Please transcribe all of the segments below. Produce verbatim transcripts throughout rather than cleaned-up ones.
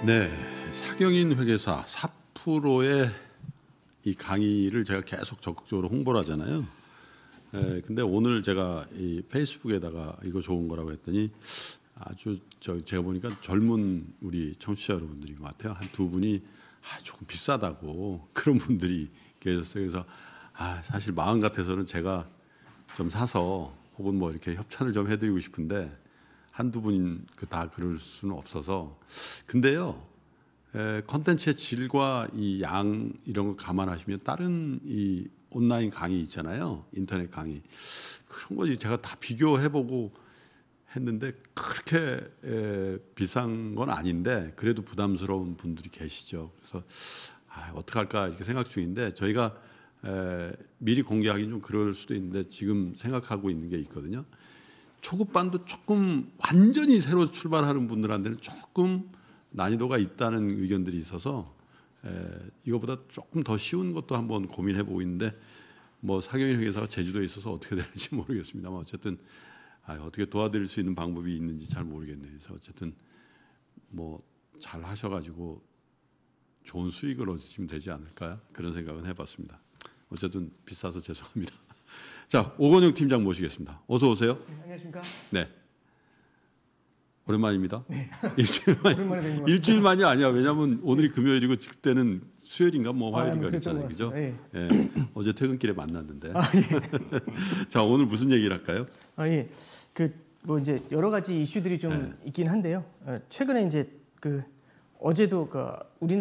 네, 사경인 회계사 사 프로의 이 강의를 제가 계속 적극적으로 홍보를 하잖아요. 에, 근데 오늘 제가 이 페이스북에다가 이거 좋은 거라고 했더니 아주 저 제가 보니까 젊은 우리 청취자 여러분들인 것 같아요. 한 두 분이 아, 조금 비싸다고 그런 분들이 계셨어요. 그래서 아, 사실 마음 같아서는 제가 좀 사서 혹은 뭐 이렇게 협찬을 좀 해드리고 싶은데 한두 분 그 다 그럴 수는 없어서. 근데요, 에, 컨텐츠의 질과 이 양 이런 거 감안하시면 다른 이 온라인 강의 있잖아요. 인터넷 강의. 그런 거 제가 다 비교해보고 했는데 그렇게 에, 비싼 건 아닌데 그래도 부담스러운 분들이 계시죠. 그래서 아, 어떡할까 이렇게 생각 중인데 저희가 에, 미리 공개하기는 좀 그럴 수도 있는데 지금 생각하고 있는 게 있거든요. 초급반도 조금 완전히 새로 출발하는 분들한테는 조금 난이도가 있다는 의견들이 있어서 에, 이거보다 조금 더 쉬운 것도 한번 고민해보고 있는데 뭐 사경인 회계사가 제주도에 있어서 어떻게 될지 모르겠습니다만 어쨌든 아, 어떻게 도와드릴 수 있는 방법이 있는지 잘 모르겠네요. 그래서 어쨌든 뭐 잘 하셔가지고 좋은 수익을 얻으시면 되지 않을까 그런 생각은 해봤습니다. 어쨌든 비싸서 죄송합니다. 자, 오건영 팀장 모시겠습니다. 어서 오세요. 네, 안녕하십니까? 네. 오랜만입니다. 네. 일주일 만 오랜만에 뵌 것 일주일 만이 아니야. 왜냐하면 오늘이 금요일이고 그때는 수요일인가 뭐 화요일인가 아, 그랬잖아요, 그죠? 예. 예. 어제 퇴근길에 만났는데. 아, 예. 자, 오늘 무슨 얘기를 할까요? 아, 예. 그 뭐 이제 여러 가지 이슈들이 좀 네. 있긴 한데요. 어, 최근에 이제 그 어제도 그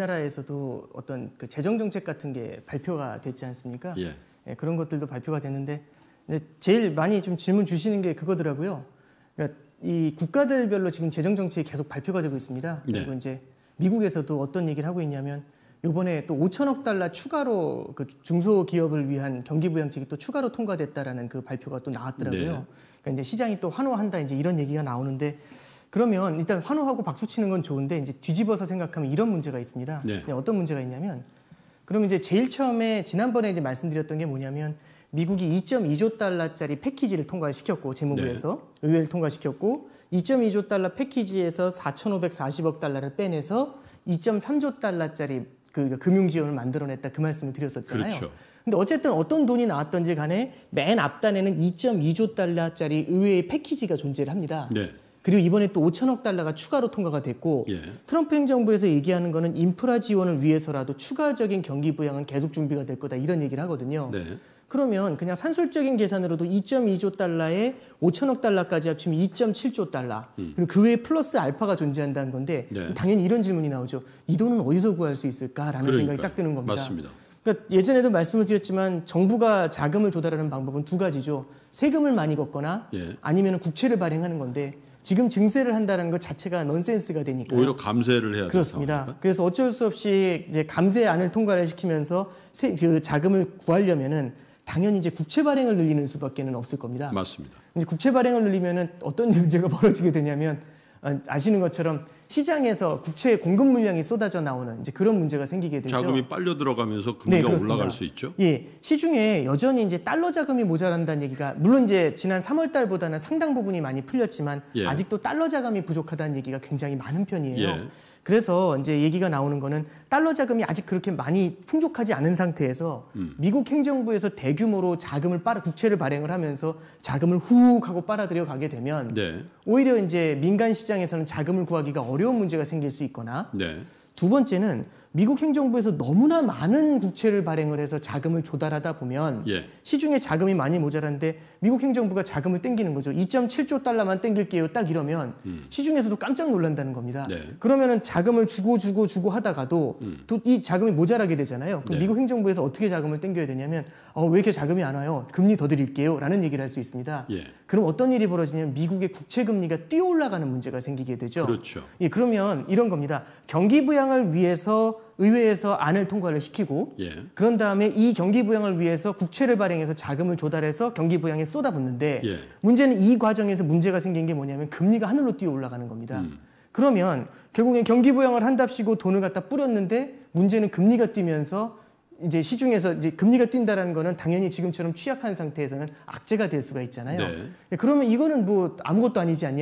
우리나라에서도 어떤 그 재정 정책 같은 게 발표가 됐지 않습니까? 예. 예, 그런 것들도 발표가 됐는데 이제 제일 많이 좀 질문 주시는 게 그거더라고요. 그러니까 이 국가들별로 지금 재정 정책이 계속 발표가 되고 있습니다. 그리고 네. 이제 미국에서도 어떤 얘기를 하고 있냐면 이번에 또 오천억 달러 추가로 그 중소기업을 위한 경기부양책이 또 추가로 통과됐다라는 그 발표가 또 나왔더라고요. 네. 그러니까 이제 시장이 또 환호한다 이제 이런 얘기가 나오는데 그러면 일단 환호하고 박수 치는 건 좋은데 이제 뒤집어서 생각하면 이런 문제가 있습니다. 네. 어떤 문제가 있냐면 그럼 이제 제일 처음에 지난번에 이제 말씀드렸던 게 뭐냐면 미국이 이 점 이조 달러짜리 패키지를 통과시켰고 재무부에서 네. 의회를 통과시켰고 이 점 이조 달러 패키지에서 사천오백사십억 달러를 빼내서 이 점 삼조 달러짜리 그 금융 지원을 만들어냈다 그 말씀을 드렸었잖아요. 그렇죠. 근데 어쨌든 어떤 돈이 나왔던지 간에 맨 앞단에는 이 점 이조 달러짜리 의회의 패키지가 존재를 합니다. 네. 그리고 이번에 또 오천억 달러가 추가로 통과가 됐고 예. 트럼프 행정부에서 얘기하는 거는 인프라 지원을 위해서라도 추가적인 경기 부양은 계속 준비가 될 거다 이런 얘기를 하거든요. 네. 그러면 그냥 산술적인 계산으로도 이 점 이조 달러에 오천억 달러까지 합치면 이 점 칠조 달러 음. 그리고 그 외에 플러스 알파가 존재한다는 건데 네. 당연히 이런 질문이 나오죠. 이 돈은 어디서 구할 수 있을까라는 그러니까요. 생각이 딱 드는 겁니다. 맞습니다. 그러니까 예전에도 말씀을 드렸지만 정부가 자금을 조달하는 방법은 두 가지죠. 세금을 많이 걷거나 예. 아니면 국채를 발행하는 건데 지금 증세를 한다는 것 자체가 넌센스가 되니까 오히려 감세를 해야 그렇습니다. 상황일까? 그래서 어쩔 수 없이 이제 감세안을 통과를 시키면서 세, 그 자금을 구하려면은 당연히 이제 국채 발행을 늘리는 수밖에는 없을 겁니다. 맞습니다. 이제 국채 발행을 늘리면은 어떤 문제가 벌어지게 되냐면 아시는 것처럼 시장에서 국채 공급 물량이 쏟아져 나오는 이제 그런 문제가 생기게 되죠. 자금이 빨려 들어가면서 금리가 네, 올라갈 수 있죠. 예, 시중에 여전히 이제 달러 자금이 모자란다는 얘기가 물론 이제 지난 삼월 달보다는 상당 부분이 많이 풀렸지만 예. 아직도 달러 자금이 부족하다는 얘기가 굉장히 많은 편이에요. 예. 그래서 이제 얘기가 나오는 거는 달러 자금이 아직 그렇게 많이 풍족하지 않은 상태에서 음. 미국 행정부에서 대규모로 자금을 빨아 국채를 발행을 하면서 자금을 훅 하고 빨아들여 가게 되면 네. 오히려 이제 민간 시장에서는 자금을 구하기가 어려운 문제가 생길 수 있거나 네. 두 번째는 미국 행정부에서 너무나 많은 국채를 발행을 해서 자금을 조달하다 보면 예. 시중에 자금이 많이 모자란데 미국 행정부가 자금을 땡기는 거죠. 이 점 칠조 달러만 땡길게요. 딱 이러면 음. 시중에서도 깜짝 놀란다는 겁니다. 네. 그러면은 자금을 주고 주고 주고 하다가도 음. 또 이 자금이 모자라게 되잖아요. 그럼 네. 미국 행정부에서 어떻게 자금을 땡겨야 되냐면 어, 왜 이렇게 자금이 안 와요? 금리 더 드릴게요. 라는 얘기를 할 수 있습니다. 예. 그럼 어떤 일이 벌어지냐면 미국의 국채 금리가 뛰어 올라가는 문제가 생기게 되죠. 그렇죠. 예, 그러면 이런 겁니다. 경기 부양을 위해서 의회에서 안을 통과를 시키고 예. 그런 다음에 이 경기 부양을 위해서 국채를 발행해서 자금을 조달해서 경기 부양에 쏟아붓는데 예. 문제는 이 과정에서 문제가 생긴 게 뭐냐면 금리가 하늘로 뛰어 올라가는 겁니다. 음. 그러면 결국엔 경기 부양을 한답시고 돈을 갖다 뿌렸는데 문제는 금리가 뛰면서 이제 시중에서 이제 금리가 뛴다라는 거는 당연히 지금처럼 취약한 상태에서는 악재가 될 수가 있잖아요. 네. 그러면 이거는 뭐 아무것도 아니지 않냐?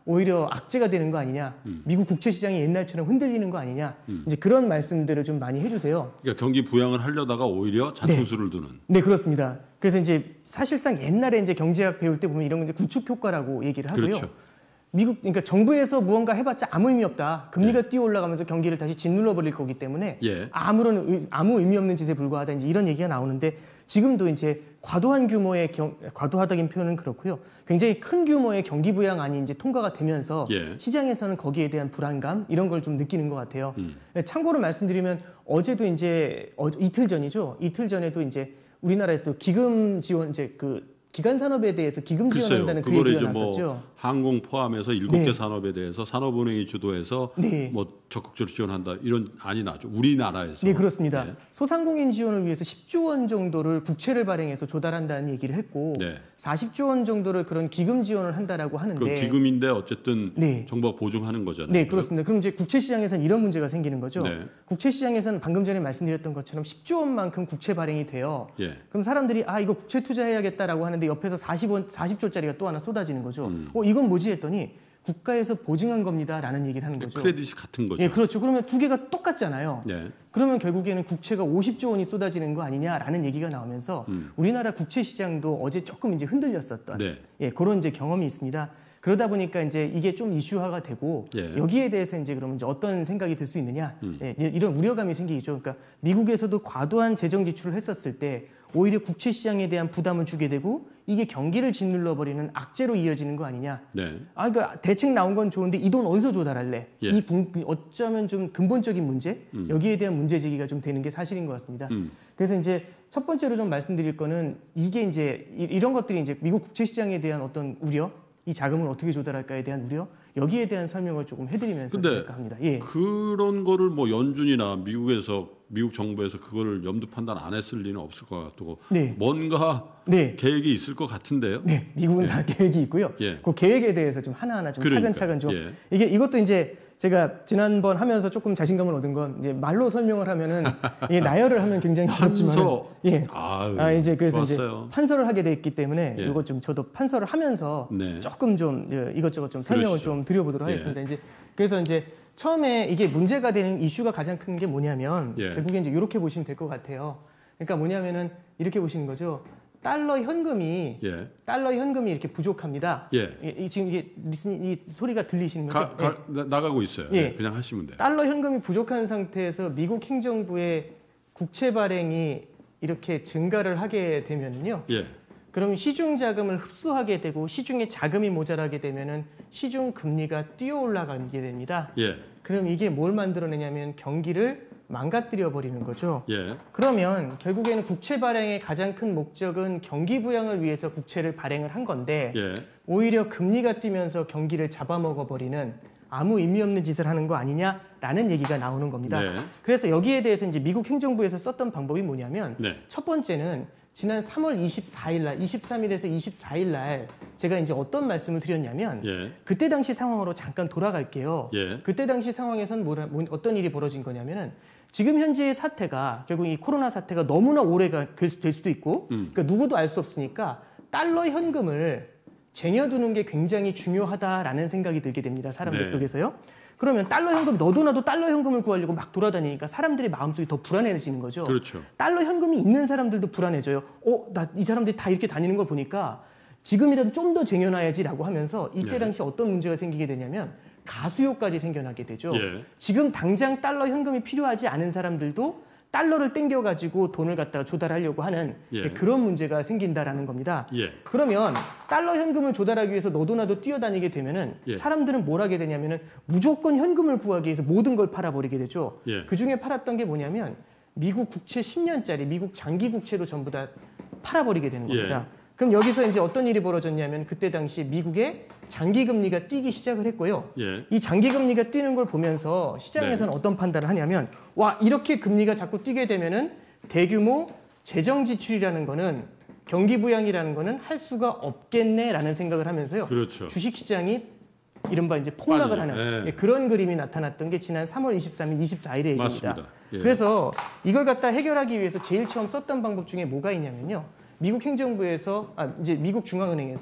오히려 악재가 되는 거 아니냐, 음. 미국 국채 시장이 옛날처럼 흔들리는 거 아니냐, 음. 이제 그런 말씀들을 좀 많이 해주세요. 그러니까 경기 부양을 하려다가 오히려 자충수를 네. 두는. 네, 그렇습니다. 그래서 이제 사실상 옛날에 이제 경제학 배울 때 보면 이런 건 이제 구축 효과라고 얘기를 하고요. 그렇죠. 미국, 그러니까 정부에서 무언가 해봤자 아무 의미 없다. 금리가 예. 뛰어 올라가면서 경기를 다시 짓눌러 버릴 거기 때문에 예. 아무런 아무 의미 없는 짓에 불과하다. 이제 이런 얘기가 나오는데 지금도 이제 과도한 규모의 경, 과도하다긴 표현은 그렇고요. 굉장히 큰 규모의 경기 부양안이 이제 통과가 되면서 예. 시장에서는 거기에 대한 불안감 이런 걸 좀 느끼는 것 같아요. 음. 참고로 말씀드리면 어제도 이제 어, 이틀 전이죠. 이틀 전에도 이제 우리나라에서도 기금 지원 이제 그 기간 산업에 대해서 기금 지원한다는 그 얘기가 났었죠. 뭐 항공 포함해서 일곱 개 네. 산업에 대해서 산업은행이 주도해서 네. 뭐 적극적으로 지원한다 이런 안이 나죠. 우리나라에서. 네, 그렇습니다. 네. 소상공인 지원을 위해서 십조 원 정도를 국채를 발행해서 조달한다는 얘기를 했고 네. 사십조 원 정도를 그런 기금 지원을 한다라고 하는데 그 기금인데 어쨌든 네. 정부가 보증하는 거잖아요. 네, 그렇습니다. 그럼 이제 국채 시장에서는 이런 문제가 생기는 거죠. 네. 국채 시장에서는 방금 전에 말씀드렸던 것처럼 십조 원만큼 국채 발행이 돼요. 예. 그럼 사람들이 아 이거 국채 투자해야겠다라고 하는데 옆에서 사십 원, 사십조짜리가 또 하나 쏟아지는 거죠. 음. 어 이건 뭐지 했더니 국가에서 보증한 겁니다라는 얘기를 하는 거죠. 크레딧이 같은 거죠. 예, 그렇죠. 그러면 두 개가 똑같잖아요. 네. 그러면 결국에는 국채가 오십조 원이 쏟아지는 거 아니냐라는 얘기가 나오면서 음. 우리나라 국채 시장도 어제 조금 이제 흔들렸었던 네. 예, 그런 이제 경험이 있습니다. 그러다 보니까 이제 이게 좀 이슈화가 되고 예. 여기에 대해서 이제 그러면 이제 어떤 생각이 들 수 있느냐 음. 예, 이런 우려감이 생기죠. 그러니까 미국에서도 과도한 재정 지출을 했었을 때 오히려 국채 시장에 대한 부담을 주게 되고 이게 경기를 짓눌러 버리는 악재로 이어지는 거 아니냐. 네. 아, 그러니까 대책 나온 건 좋은데 이 돈 어디서 조달할래? 예. 이 분, 어쩌면 좀 근본적인 문제 음. 여기에 대한 문제 제기가 좀 되는 게 사실인 것 같습니다. 음. 그래서 이제 첫 번째로 좀 말씀드릴 거는 이게 이제 이런 것들이 이제 미국 국채 시장에 대한 어떤 우려, 이 자금을 어떻게 조달할까에 대한 우려 여기에 대한 설명을 조금 해드리면서 할까 합니다. 예. 그런 거를 뭐 연준이나 미국에서 미국 정부에서 그거를 염두 판단 안 했을 리는 없을 것 같고 네. 뭔가 네. 계획이 있을 것 같은데요. 네, 미국은 예. 다 계획이 있고요. 예. 그 계획에 대해서 좀 하나하나 좀 그러니까. 차근차근 좀 예. 이게 이것도 이제 제가 지난번 하면서 조금 자신감을 얻은 건 이제 말로 설명을 하면은 이게 나열을 하면 굉장히 어렵지만 예. 아유, 아 이제 그래서 좋았어요. 이제 판서를 하게 됐기 때문에 예. 이거 좀 저도 판서를 하면서 네. 조금 좀 이것저것 좀 설명을 그러시죠. 좀 드려보도록 하겠습니다. 예. 이제 그래서 이제 처음에 이게 문제가 되는 이슈가 가장 큰 게 뭐냐면 예. 결국에 이제 이렇게 보시면 될 것 같아요. 그러니까 뭐냐면은 이렇게 보시는 거죠. 달러 현금이 예. 달러 현금이 이렇게 부족합니다. 예. 이, 지금 이게 리슨 이 소리가 들리시는 거죠? 가, 가, 예. 나가고 있어요. 예. 네, 그냥 하시면 돼요. 달러 현금이 부족한 상태에서 미국 행정부의 국채 발행이 이렇게 증가를 하게 되면은요. 예. 그럼 시중 자금을 흡수하게 되고 시중에 자금이 모자라게 되면은 시중 금리가 뛰어 올라가게 됩니다. 예. 그럼 이게 뭘 만들어내냐면 경기를 망가뜨려 버리는 거죠. 예. 그러면 결국에는 국채 발행의 가장 큰 목적은 경기 부양을 위해서 국채를 발행을 한 건데 예. 오히려 금리가 뛰면서 경기를 잡아먹어 버리는 아무 의미 없는 짓을 하는 거 아니냐라는 얘기가 나오는 겁니다. 네. 그래서 여기에 대해서 이제 미국 행정부에서 썼던 방법이 뭐냐면 네. 첫 번째는 지난 삼월 이십사일 날, 이십삼일에서 이십사일 날 제가 이제 어떤 말씀을 드렸냐면 예. 그때 당시 상황으로 잠깐 돌아갈게요. 예. 그때 당시 상황에서는 뭐라, 뭐, 어떤 일이 벌어진 거냐면은 지금 현재의 사태가 결국 이 코로나 사태가 너무나 오래가 될, 수, 될 수도 있고 음. 그러니까 누구도 알 수 없으니까 달러 현금을 쟁여두는 게 굉장히 중요하다라는 생각이 들게 됩니다. 사람들 네. 속에서요. 그러면 달러 현금 너도 나도 달러 현금을 구하려고 막 돌아다니니까 사람들의 마음속이 더 불안해지는 거죠. 그렇죠. 달러 현금이 있는 사람들도 불안해져요. 어, 나 이 사람들이 다 이렇게 다니는 걸 보니까 지금이라도 좀 더 쟁여놔야지라고 하면서 이때 예. 당시 어떤 문제가 생기게 되냐면 가수요까지 생겨나게 되죠. 예. 지금 당장 달러 현금이 필요하지 않은 사람들도 달러를 땡겨가지고 돈을 갖다가 조달하려고 하는 예. 그런 문제가 생긴다라는 겁니다. 예. 그러면 달러 현금을 조달하기 위해서 너도 나도 뛰어다니게 되면은 예. 사람들은 뭘 하게 되냐면은 무조건 현금을 구하기 위해서 모든 걸 팔아버리게 되죠. 예. 그 중에 팔았던 게 뭐냐면 미국 국채 십 년짜리 미국 장기 국채로 전부 다 팔아버리게 되는 겁니다. 예. 그럼 여기서 이제 어떤 일이 벌어졌냐면 그때 당시 미국의 장기 금리가 뛰기 시작을 했고요. 예. 이 장기 금리가 뛰는 걸 보면서 시장에서는 네. 어떤 판단을 하냐면 와 이렇게 금리가 자꾸 뛰게 되면은 대규모 재정 지출이라는 거는 경기 부양이라는 거는 할 수가 없겠네라는 생각을 하면서요. 그렇죠. 주식 시장이 이른바 이제 폭락을 빠지죠. 하는 예. 예, 그런 그림이 나타났던 게 지난 삼월 이십삼일, 이십사일의 얘기입니다. 맞습니다. 예. 그래서 이걸 갖다 해결하기 위해서 제일 처음 썼던 방법 중에 뭐가 있냐면요. 미국 행정부에서 아 이제 미국 중앙은행에서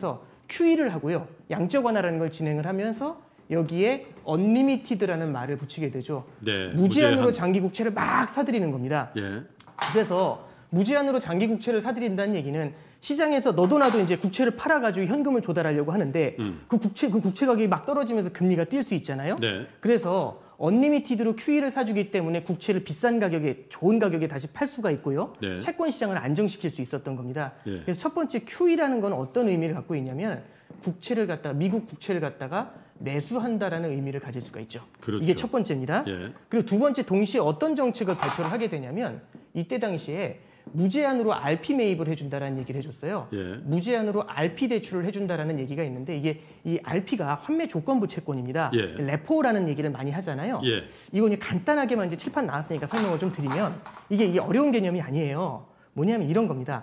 큐이를 하고요. 양적 완화라는 걸 진행을 하면서 여기에 unlimited라는 말을 붙이게 되죠. 네, 무제한으로 무제한. 장기 국채를 막 사들이는 겁니다. 예. 그래서 무제한으로 장기 국채를 사들인다는 얘기는 시장에서 너도 나도 이제 국채를 팔아가지고 현금을 조달하려고 하는데 음. 그 국채 그 국채 가격이 막 떨어지면서 금리가 뛸 수 있잖아요. 네. 그래서 언리미티드로 큐이를 사주기 때문에 국채를 비싼 가격에 좋은 가격에 다시 팔 수가 있고요. 네. 채권 시장을 안정시킬 수 있었던 겁니다. 예. 그래서 첫 번째 큐이라는 건 어떤 의미를 갖고 있냐면 국채를 갖다가 미국 국채를 갖다가 매수한다라는 의미를 가질 수가 있죠. 그렇죠. 이게 첫 번째입니다. 예. 그리고 두 번째 동시에 어떤 정책을 발표를 하게 되냐면 이때 당시에 무제한으로 알피 매입을 해준다라는 얘기를 해줬어요. 예. 무제한으로 알피 대출을 해준다라는 얘기가 있는데 이게 이 알피가 환매 조건부 채권입니다. 예. 레포라는 얘기를 많이 하잖아요. 예. 이거 간단하게만 이제 칠판 나왔으니까 설명을 좀 드리면 이게, 이게 어려운 개념이 아니에요. 뭐냐면 이런 겁니다.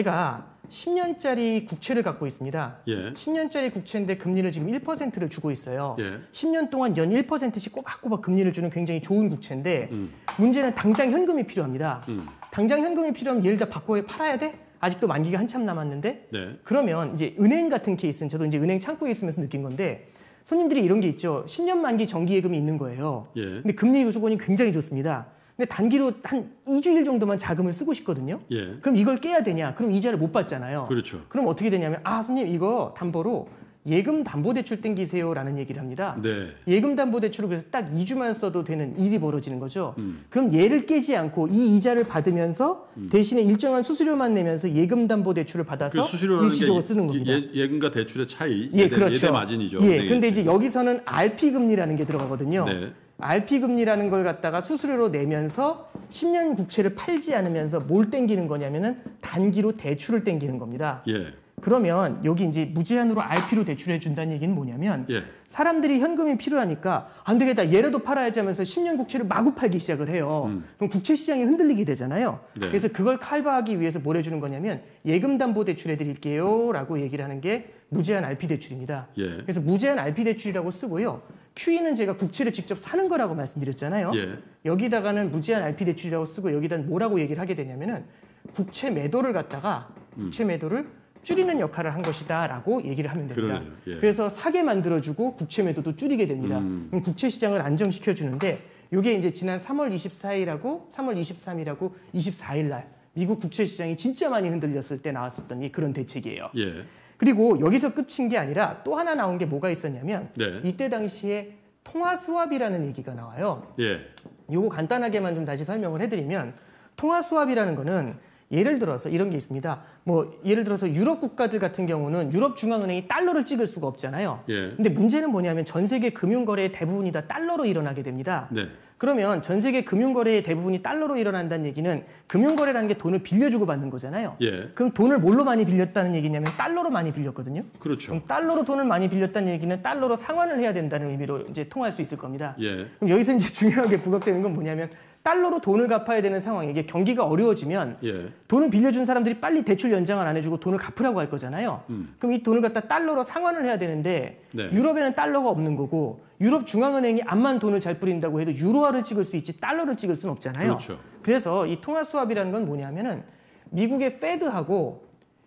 제가 십 년짜리 국채를 갖고 있습니다. 예. 십 년짜리 국채인데 금리를 지금 일 퍼센트를 주고 있어요. 예. 십 년 동안 연 일 퍼센트씩 꼬박꼬박 금리를 주는 굉장히 좋은 국채인데 음. 문제는 당장 현금이 필요합니다. 음. 당장 현금이 필요하면 얘를 다 바꿔 팔아야 돼? 아직도 만기가 한참 남았는데? 네. 그러면 이제 은행 같은 케이스는 저도 이제 은행 창구에 있으면서 느낀 건데 손님들이 이런 게 있죠. 십 년 만기 정기예금이 있는 거예요. 예. 근데 금리 조건이 굉장히 좋습니다. 근데 단기로 한 이 주일 정도만 자금을 쓰고 싶거든요. 예. 그럼 이걸 깨야 되냐? 그럼 이자를 못 받잖아요. 그렇죠. 그럼 어떻게 되냐면 아 손님 이거 담보로 예금 담보 대출 땡기세요라는 얘기를 합니다. 네. 예금 담보 대출을 그래서 딱 이 주만 써도 되는 일이 벌어지는 거죠. 음. 그럼 얘를 깨지 않고 이 이자를 받으면서 음. 대신에 일정한 수수료만 내면서 예금 담보 대출을 받아서 그 수수료라는 일시적으로 게 쓰는 겁니다. 예, 예금과 대출의 차이, 예, 예대, 그렇죠. 예대 마진이죠. 예, 네. 근데 이제 여기서는 알피 금리라는 게 들어가거든요. 네. 알피 금리라는 걸 갖다가 수수료로 내면서 십 년 국채를 팔지 않으면서 뭘 땡기는 거냐면은 단기로 대출을 땡기는 겁니다. 예. 그러면 여기 이제 무제한으로 알피로 대출해 준다는 얘기는 뭐냐면 예. 사람들이 현금이 필요하니까 안 되겠다 얘라도 팔아야지 하면서 십 년 국채를 마구 팔기 시작을 해요. 음. 그럼 국채 시장이 흔들리게 되잖아요. 네. 그래서 그걸 칼바하기 위해서 뭘 해주는 거냐면 예금 담보 대출해 드릴게요 라고 얘기를 하는 게 무제한 알피 대출입니다. 예. 그래서 무제한 알피 대출이라고 쓰고요. 큐이는 제가 국채를 직접 사는 거라고 말씀드렸잖아요. 예. 여기다가는 무제한 알피 대출이라고 쓰고 여기다 뭐라고 얘기를 하게 되냐면은 국채 매도를 갖다가 국채 매도를 줄이는 역할을 한 것이다라고 얘기를 하면 됩니다. 그러네요. 예. 그래서 사게 만들어주고 국채 매도도 줄이게 됩니다. 음. 그럼 국채 시장을 안정시켜 주는데 이게 이제 지난 삼월 이십사일하고 삼월 이십삼일하고 이십사일 날 미국 국채 시장이 진짜 많이 흔들렸을 때 나왔었던 이 그런 대책이에요. 예. 그리고 여기서 끝인 게 아니라 또 하나 나온 게 뭐가 있었냐면 네. 이때 당시에 통화 스왑이라는 얘기가 나와요. 예. 요거 간단하게만 좀 다시 설명을 해드리면 통화 스왑이라는 거는 예를 들어서 이런 게 있습니다. 뭐 예를 들어서 유럽 국가들 같은 경우는 유럽 중앙은행이 달러를 찍을 수가 없잖아요. 예. 근데 문제는 뭐냐면 전 세계 금융 거래의 대부분이 다 달러로 일어나게 됩니다. 네. 그러면 전 세계 금융 거래의 대부분이 달러로 일어난다는 얘기는 금융 거래라는 게 돈을 빌려주고 받는 거잖아요. 예. 그럼 돈을 뭘로 많이 빌렸다는 얘기냐면 달러로 많이 빌렸거든요. 그렇죠. 그럼 달러로 돈을 많이 빌렸다는 얘기는 달러로 상환을 해야 된다는 의미로 이제 통할 수 있을 겁니다. 예. 그럼 여기서 이제 중요하게 부각되는 건 뭐냐면 달러로 돈을 갚아야 되는 상황, 이게 경기가 어려워지면 예. 돈을 빌려준 사람들이 빨리 대출 연장을 안 해주고 돈을 갚으라고 할 거잖아요. 음. 그럼 이 돈을 갖다 달러로 상환을 해야 되는데 네. 유럽에는 달러가 없는 거고 유럽 중앙은행이 암만 돈을 잘 뿌린다고 해도 유로화를 찍을 수 있지 달러를 찍을 수는 없잖아요. 그렇죠. 그래서 이 통화 스왑이라는 건 뭐냐면은 미국의 페드하고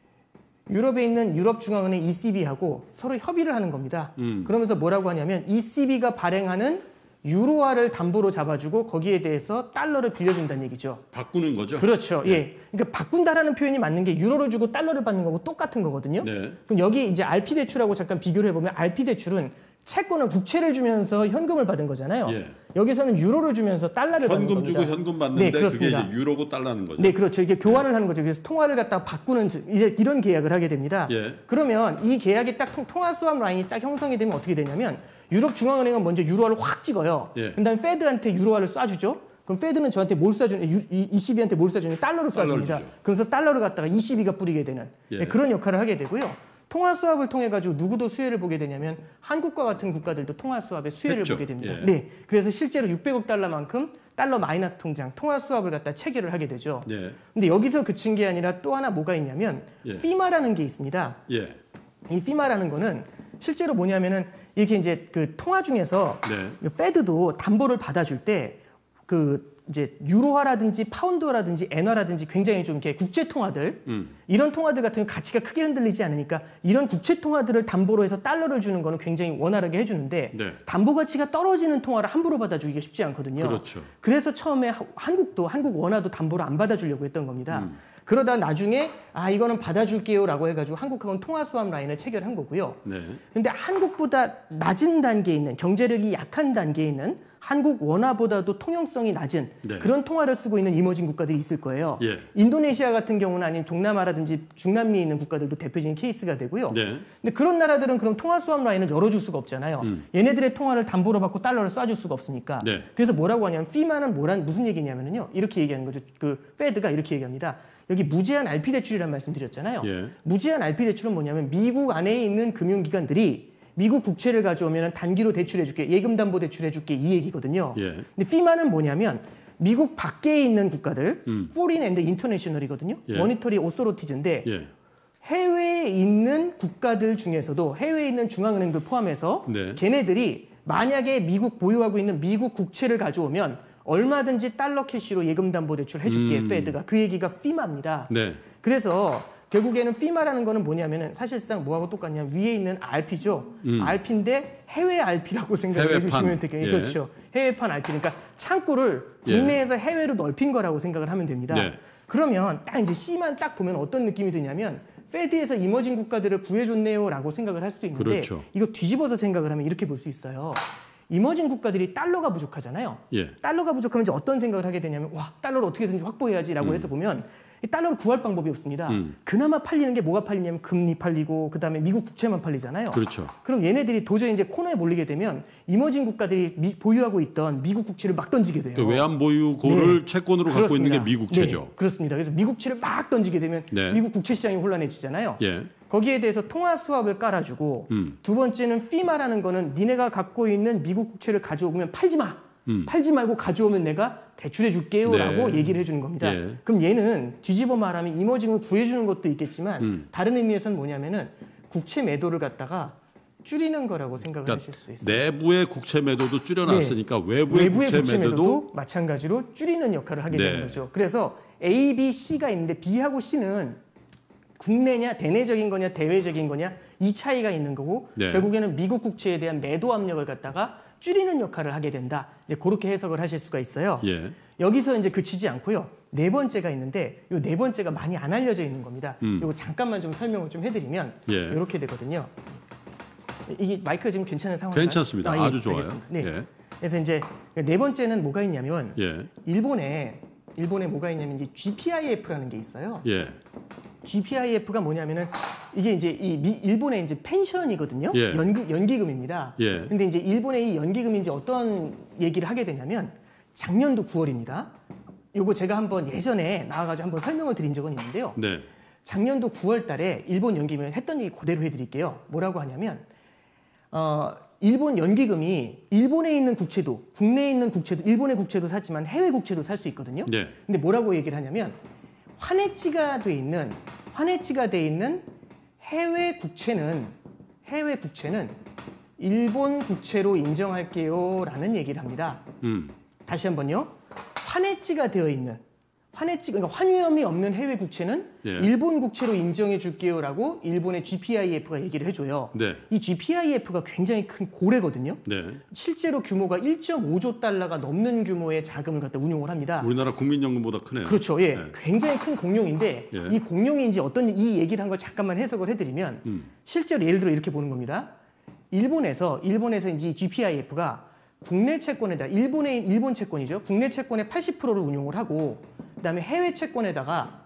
유럽에 있는 유럽 중앙은행 이씨비하고 서로 협의를 하는 겁니다. 음. 그러면서 뭐라고 하냐면 이씨비가 발행하는 유로화를 담보로 잡아주고 거기에 대해서 달러를 빌려준다는 얘기죠. 바꾸는 거죠. 그렇죠. 예. 그러니까 바꾼다라는 표현이 맞는 게 유로를 주고 달러를 받는 거고 똑같은 거거든요. 네. 그럼 여기 이제 알피 대출하고 잠깐 비교를 해보면 알피 대출은 채권을 국채를 주면서 현금을 받은 거잖아요. 예. 여기서는 유로를 주면서 달러를 받는 현금 겁니다. 주고 현금 받는데 네, 그게 그렇습니다. 이제 유로고 달러는 거죠. 네, 그렇죠. 이게 교환을 하는 거죠. 그래서 통화를 갖다가 바꾸는 이제 이런 계약을 하게 됩니다. 예. 그러면 이 계약이 딱 통, 통화 스왑 라인이 딱 형성이 되면 어떻게 되냐면 유럽 중앙은행은 먼저 유로화를 확 찍어요. 예. 그다음에 페드한테 유로화를 쏴주죠. 그럼 페드는 저한테 뭘 쏴주냐? 이씨비한테 뭘 쏴주냐? 달러를 쏴줍니다. 주죠. 그래서 달러를 갖다가 이씨비가 뿌리게 되는 예. 네, 그런 역할을 하게 되고요. 통화 스왑을 통해 가지고 누구도 수혜를 보게 되냐면 한국과 같은 국가들도 통화 스왑의 수혜를 했죠. 보게 됩니다. 예. 네, 그래서 실제로 육백억 달러만큼 달러 마이너스 통장 통화 스왑을 갖다 체결을 하게 되죠. 네. 근데 여기서 그친 게 아니라 또 하나 뭐가 있냐면 예. 피마라는 게 있습니다. 예. 이 피마라는 거는 실제로 뭐냐면은 이렇게 이제 그 통화 중에서 네. 페드도 담보를 받아줄 때 그 이제 유로화라든지 파운드화라든지 엔화라든지 굉장히 좀 이렇게 국제 통화들 음. 이런 통화들 같은 가치가 크게 흔들리지 않으니까 이런 국제 통화들을 담보로 해서 달러를 주는 거는 굉장히 원활하게 해주는데 네. 담보 가치가 떨어지는 통화를 함부로 받아주기가 쉽지 않거든요. 그렇죠. 그래서 처음에 하, 한국도 한국 원화도 담보를 안 받아주려고 했던 겁니다. 음. 그러다 나중에 아 이거는 받아줄게요라고 해가지고 한국하고는 통화 수합 라인을 체결한 거고요. 네. 근데 한국보다 낮은 단계에 있는 경제력이 약한 단계에 있는 한국 원화보다도 통용성이 낮은 네. 그런 통화를 쓰고 있는 이머징 국가들이 있을 거예요. 예. 인도네시아 같은 경우는 아니면 동남아라든지 중남미에 있는 국가들도 대표적인 케이스가 되고요. 네. 근데 그런 나라들은 그럼 통화 수합 라인을 열어줄 수가 없잖아요. 음. 얘네들의 통화를 담보로 받고 달러를 쏴줄 수가 없으니까. 네. 그래서 뭐라고 하냐면 피마는 뭐란 무슨 얘기냐면요. 이렇게 얘기하는 거죠. 그 페드가 이렇게 얘기합니다. 여기 무제한 알피 대출이라는 말씀 드렸잖아요. 예. 무제한 알피 대출은 뭐냐면 미국 안에 있는 금융기관들이 미국 국채를 가져오면 단기로 대출해줄게, 예금 담보 대출해줄게 이 얘기거든요. 예. 근데 피마는 뭐냐면 미국 밖에 있는 국가들, 음. Foreign and International이거든요. 예. 모니터리 오소리티즈인데 예. 해외에 있는 국가들 중에서도 해외에 있는 중앙은행들 포함해서 네. 걔네들이 만약에 미국 보유하고 있는 미국 국채를 가져오면 얼마든지 달러 캐시로 예금 담보 대출 해줄게, 음. 페드가. 그 얘기가 피마입니다. 네. 그래서 결국에는 피마라는 거는 뭐냐면은 사실상 뭐하고 똑같냐면 위에 있는 알피죠. 음. 알피인데 해외 알피라고 생각해 주시면 되겠네요. 예. 그렇죠. 해외판 알피. 그러니까 창구를 국내에서 예. 해외로 넓힌 거라고 생각을 하면 됩니다. 예. 그러면 딱 이제 C만 딱 보면 어떤 느낌이 드냐면 페드에서 이머징 국가들을 구해줬네요라고 생각을 할 수도 있는데 그렇죠. 이거 뒤집어서 생각을 하면 이렇게 볼 수 있어요. 이머징 국가들이 달러가 부족하잖아요. 예. 달러가 부족하면 이제 어떤 생각을 하게 되냐면 와 달러를 어떻게든지 확보해야지라고 음. 해서 보면 이 달러를 구할 방법이 없습니다. 음. 그나마 팔리는 게 뭐가 팔리냐면 금리 팔리고 그다음에 미국 국채만 팔리잖아요. 그렇죠. 그럼 얘네들이 도저히 이제 코너에 몰리게 되면 이머징 국가들이 미, 보유하고 있던 미국 국채를 막 던지게 돼요. 그 외환 보유고를 네. 채권으로 그렇습니다. 갖고 있는 게 미국채죠. 네. 그렇습니다. 그래서 미국 채를 막 던지게 되면 네. 미국 국채 시장이 혼란해지잖아요. 예. 거기에 대해서 통화 수합을 깔아주고 음. 두 번째는 피마라는 거는 니네가 갖고 있는 미국 국채를 가져오면 팔지 마. 음. 팔지 말고 가져오면 내가 대출해 줄게요 라고 네. 얘기를 해주는 겁니다. 예. 그럼 얘는 뒤집어 말하면 이머징을 구해주는 것도 있겠지만 음. 다른 의미에서는 뭐냐면은 국채 매도를 갖다가 줄이는 거라고 생각을 그러니까 하실 수 있어요. 내부의 국채 매도도 줄여놨으니까 네. 외부의, 외부의 국채, 국채 매도도, 매도도 마찬가지로 줄이는 역할을 하게 네. 되는 거죠. 그래서 A, B, C가 있는데 B하고 C는 국내냐 대내적인 거냐 대외적인 거냐 이 차이가 있는 거고 네. 결국에는 미국 국채에 대한 매도 압력을 갖다가 줄이는 역할을 하게 된다. 이제 그렇게 해석을 하실 수가 있어요. 예. 여기서 이제 그치지 않고요. 네 번째가 있는데 이 네 번째가 많이 안 알려져 있는 겁니다. 음. 이거 잠깐만 좀 설명을 좀 해드리면 예. 이렇게 되거든요. 이게 마이크가 지금 괜찮은 상황인가요? 괜찮습니다. 아, 예. 아주 좋아요. 네. 예. 그래서 이제 네 번째는 뭐가 있냐면 예. 일본에 일본에 뭐가 있냐면 이제 지피아이에프라는 게 있어요. 예. 지피아이에프가 뭐냐면은 이게 이제 이 미, 일본의 이제 펜션이거든요. 예. 연기, 연기금입니다. 예. 근데 이제 일본의 이 연기금이 이제 어떤 얘기를 하게 되냐면 작년도 구월입니다. 요거 제가 한번 예전에 나와가지고 한번 설명을 드린 적은 있는데요. 네. 작년도 구월 달에 일본 연기금을 했던 얘기 그대로 해드릴게요. 뭐라고 하냐면 어, 일본 연기금이 일본에 있는 국채도 국내에 있는 국채도 일본의 국채도 샀지만 해외 국채도 살 수 있거든요. 네. 근데 뭐라고 얘기를 하냐면 환해지가 돼 있는 환해지가 돼 있는 해외 국채는 해외 국채는 일본 국채로 인정할게요라는 얘기를 합니다. 음. 다시 한번요. 환해지가 되어 있는 환해지 그러니까 환위험이 없는 해외 국채는 예. 일본 국채로 인정해 줄게요라고 일본의 지피아이에프가 얘기를 해줘요. 네. 이 지피아이에프가 굉장히 큰 고래거든요. 네. 실제로 규모가 일점오조 달러가 넘는 규모의 자금을 갖다 운용을 합니다. 우리나라 국민연금보다 크네요. 그렇죠. 예, 네. 굉장히 큰 공룡인데 예. 이 공룡인지 어떤 이 얘기를 한 걸 잠깐만 해석을 해드리면 음. 실제로 예를 들어 이렇게 보는 겁니다. 일본에서 일본에서 이제 지피아이에프가 국내 채권에다 일본의 일본 채권이죠. 국내 채권의 팔십 퍼센트를 운용을 하고 그다음에 해외 채권에다가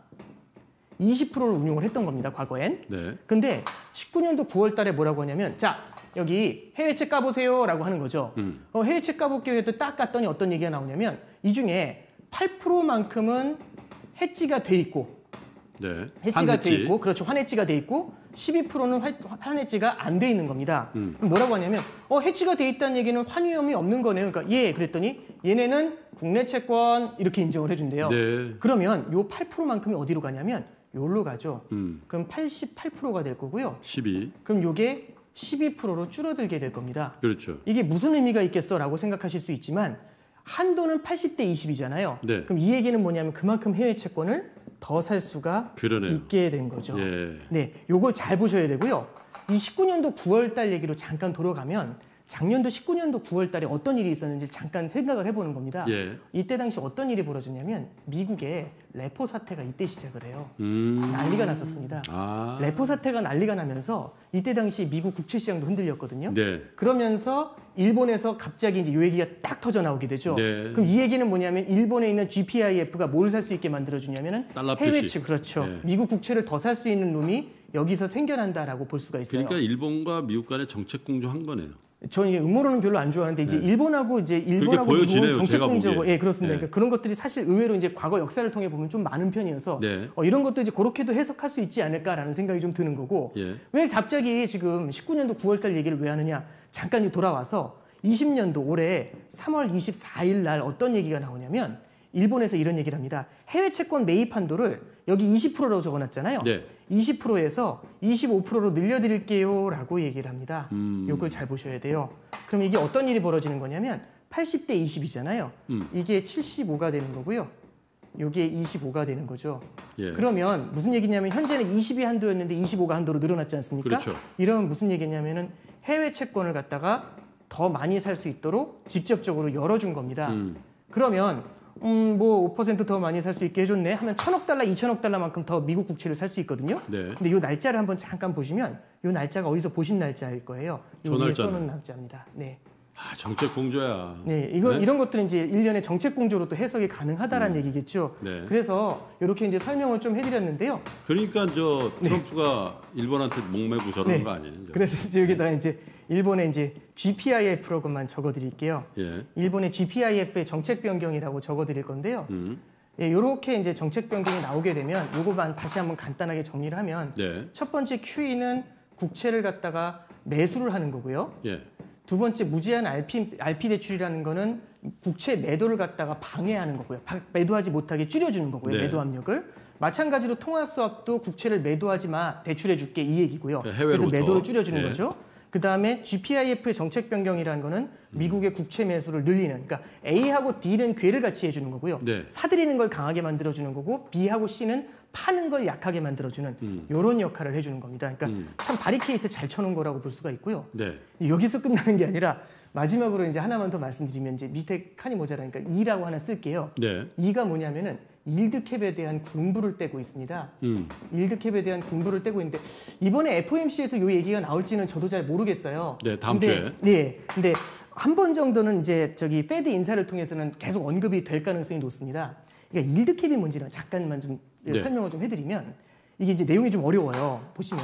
이십 퍼센트를 운용을 했던 겁니다. 과거엔. 네. 근데 십구 년도 구월 달에 뭐라고 하냐면 자 여기 해외채 까보세요라고 하는 거죠. 음. 어, 해외채 까볼게요 해도 딱 깠더니 어떤 얘기가 나오냐면 이 중에 팔 퍼센트만큼은 해지가 돼 있고 네. 해지가 돼 있고 그렇죠. 환해지가 돼 있고 십이 퍼센트는 환해지가 안 돼 있는 겁니다. 음. 뭐라고 하냐면 어 해지가 돼 있다는 얘기는 환위험이 없는 거네요. 그러니까 예 그랬더니 얘네는 국내 채권 이렇게 인정을 해준대요. 네. 그러면 요 팔 퍼센트만큼이 어디로 가냐면 요로 가죠. 음. 그럼 팔십팔 퍼센트가 될 거고요. 십이. 그럼 요게 십이 퍼센트로 줄어들게 될 겁니다. 그렇죠. 이게 무슨 의미가 있겠어라고 생각하실 수 있지만 한도는 팔십 대 이십이잖아요. 네. 그럼 이 얘기는 뭐냐면 그만큼 해외 채권을 더 살 수가 그러네요. 있게 된 거죠. 예. 네, 요걸 잘 보셔야 되고요. 이 십구 년도 구월 달 얘기로 잠깐 돌아가면 작년도 십구 년도 구월 달에 어떤 일이 있었는지 잠깐 생각을 해보는 겁니다. 예. 이때 당시 어떤 일이 벌어졌냐면 미국의 레포 사태가 이때 시작을 해요. 음. 난리가 났었습니다. 아. 레포 사태가 난리가 나면서 이때 당시 미국 국채 시장도 흔들렸거든요. 네. 그러면서 일본에서 갑자기 이제 이 얘기가 딱 터져 나오게 되죠. 네. 그럼 이 얘기는 뭐냐면 일본에 있는 지피아이에프가 뭘 살 수 있게 만들어 주냐면은 달러 해외 표시. 채 그렇죠. 네. 미국 국채를 더 살 수 있는 룸이 여기서 생겨난다라고 볼 수가 있어요. 그러니까 일본과 미국 간의 정책 공조한 거네요. 저는 이제 음모론은 별로 안 좋아하는데 이제 네. 일본하고 이제 일본하고 보여지네요, 미국은 정책 제가 공조고 보기에. 예 그렇습니다. 네. 그러니까 그런 것들이 사실 의외로 이제 과거 역사를 통해 보면 좀 많은 편이어서 네. 어, 이런 것도 이제 그렇게도 해석할 수 있지 않을까라는 생각이 좀 드는 거고 예. 왜 갑자기 지금 십구 년도 구월 달 얘기를 왜 하느냐 잠깐 이제 돌아와서 이십 년도 올해 삼월 이십사일 날 어떤 얘기가 나오냐면 일본에서 이런 얘기를 합니다. 해외 채권 매입 한도를 여기 이십 퍼센트라고 적어놨잖아요. 네. 이십 퍼센트에서 이십오 퍼센트로 늘려드릴게요 라고 얘기를 합니다. 음. 이걸 잘 보셔야 돼요. 그럼 이게 어떤 일이 벌어지는 거냐면 팔십 대 이십이잖아요. 음. 이게 칠십오가 되는 거고요. 이게 이십오가 되는 거죠. 예. 그러면 무슨 얘기냐면 현재는 이십이 한도였는데 이십오가 한도로 늘어났지 않습니까? 그렇죠. 이러면 무슨 얘기냐면은 해외 채권을 갖다가 더 많이 살 수 있도록 직접적으로 열어준 겁니다. 음. 그러면 음, 뭐 오 퍼센트 더 많이 살 수 있게 해줬네 하면 천억 달러, 이천억 달러만큼 더 미국 국채를 살 수 있거든요. 네. 근데 이 날짜를 한번 잠깐 보시면 이 날짜가 어디서 보신 날짜일 거예요. 저 요 위에 날짜네. 써놓은 날짜입니다. 네. 아, 정책 공조야. 네, 이거 네? 이런 것들은 이제 일련의 정책 공조로 또 해석이 가능하다라는 얘기겠죠. 네. 그래서 이렇게 이제 설명을 좀 해드렸는데요. 그러니까 저 트럼프가 일본한테 목매고 저러는 네. 거 아니에요? 이제? 그래서 이제 여기다가 이제 일본의 이제 지피아이에프라고만 적어드릴게요. 예. 일본의 지피아이에프의 정책 변경이라고 적어드릴 건데요. 음. 예, 이렇게 이제 정책 변경이 나오게 되면 요거만 다시 한번 간단하게 정리를 하면 네. 첫 번째 큐이는 국채를 갖다가 매수를 하는 거고요. 예. 두 번째 무제한 알피, 알피 대출이라는 거는 국채 매도를 갖다가 방해하는 거고요. 바, 매도하지 못하게 줄여주는 거고요. 네. 매도 압력을. 마찬가지로 통화 수합도 국채를 매도하지 마, 대출해 줄게 이 얘기고요. 해외로부터. 그래서 매도를 줄여주는 네. 거죠. 그 다음에 지피아이에프의 정책 변경이라는 거는 미국의 국채 매수를 늘리는, 그러니까 A하고 D는 괴를 같이 해주는 거고요. 네. 사들이는 걸 강하게 만들어주는 거고 B하고 C는 파는 걸 약하게 만들어주는 음. 이런 역할을 해주는 겁니다. 그러니까 음. 참 바리케이트 잘 쳐놓은 거라고 볼 수가 있고요. 네. 여기서 끝나는 게 아니라 마지막으로 이제 하나만 더 말씀드리면 이제 밑에 칸이 모자라니까 이라고 하나 쓸게요. 네. 이가 뭐냐면은 일드캡에 대한 군부를 떼고 있습니다. 음. 일드캡에 대한 군부를 떼고 있는데 이번에 에프오엠씨에서 이 얘기가 나올지는 저도 잘 모르겠어요. 네, 다음 근데, 주에. 네, 근데 한 번 정도는 이제 저기 페드 인사를 통해서는 계속 언급이 될 가능성이 높습니다. 그러니까 일드캡이 뭔지는 잠깐만 좀 네. 설명을 좀 해드리면 이게 이제 내용이 좀 어려워요. 보시면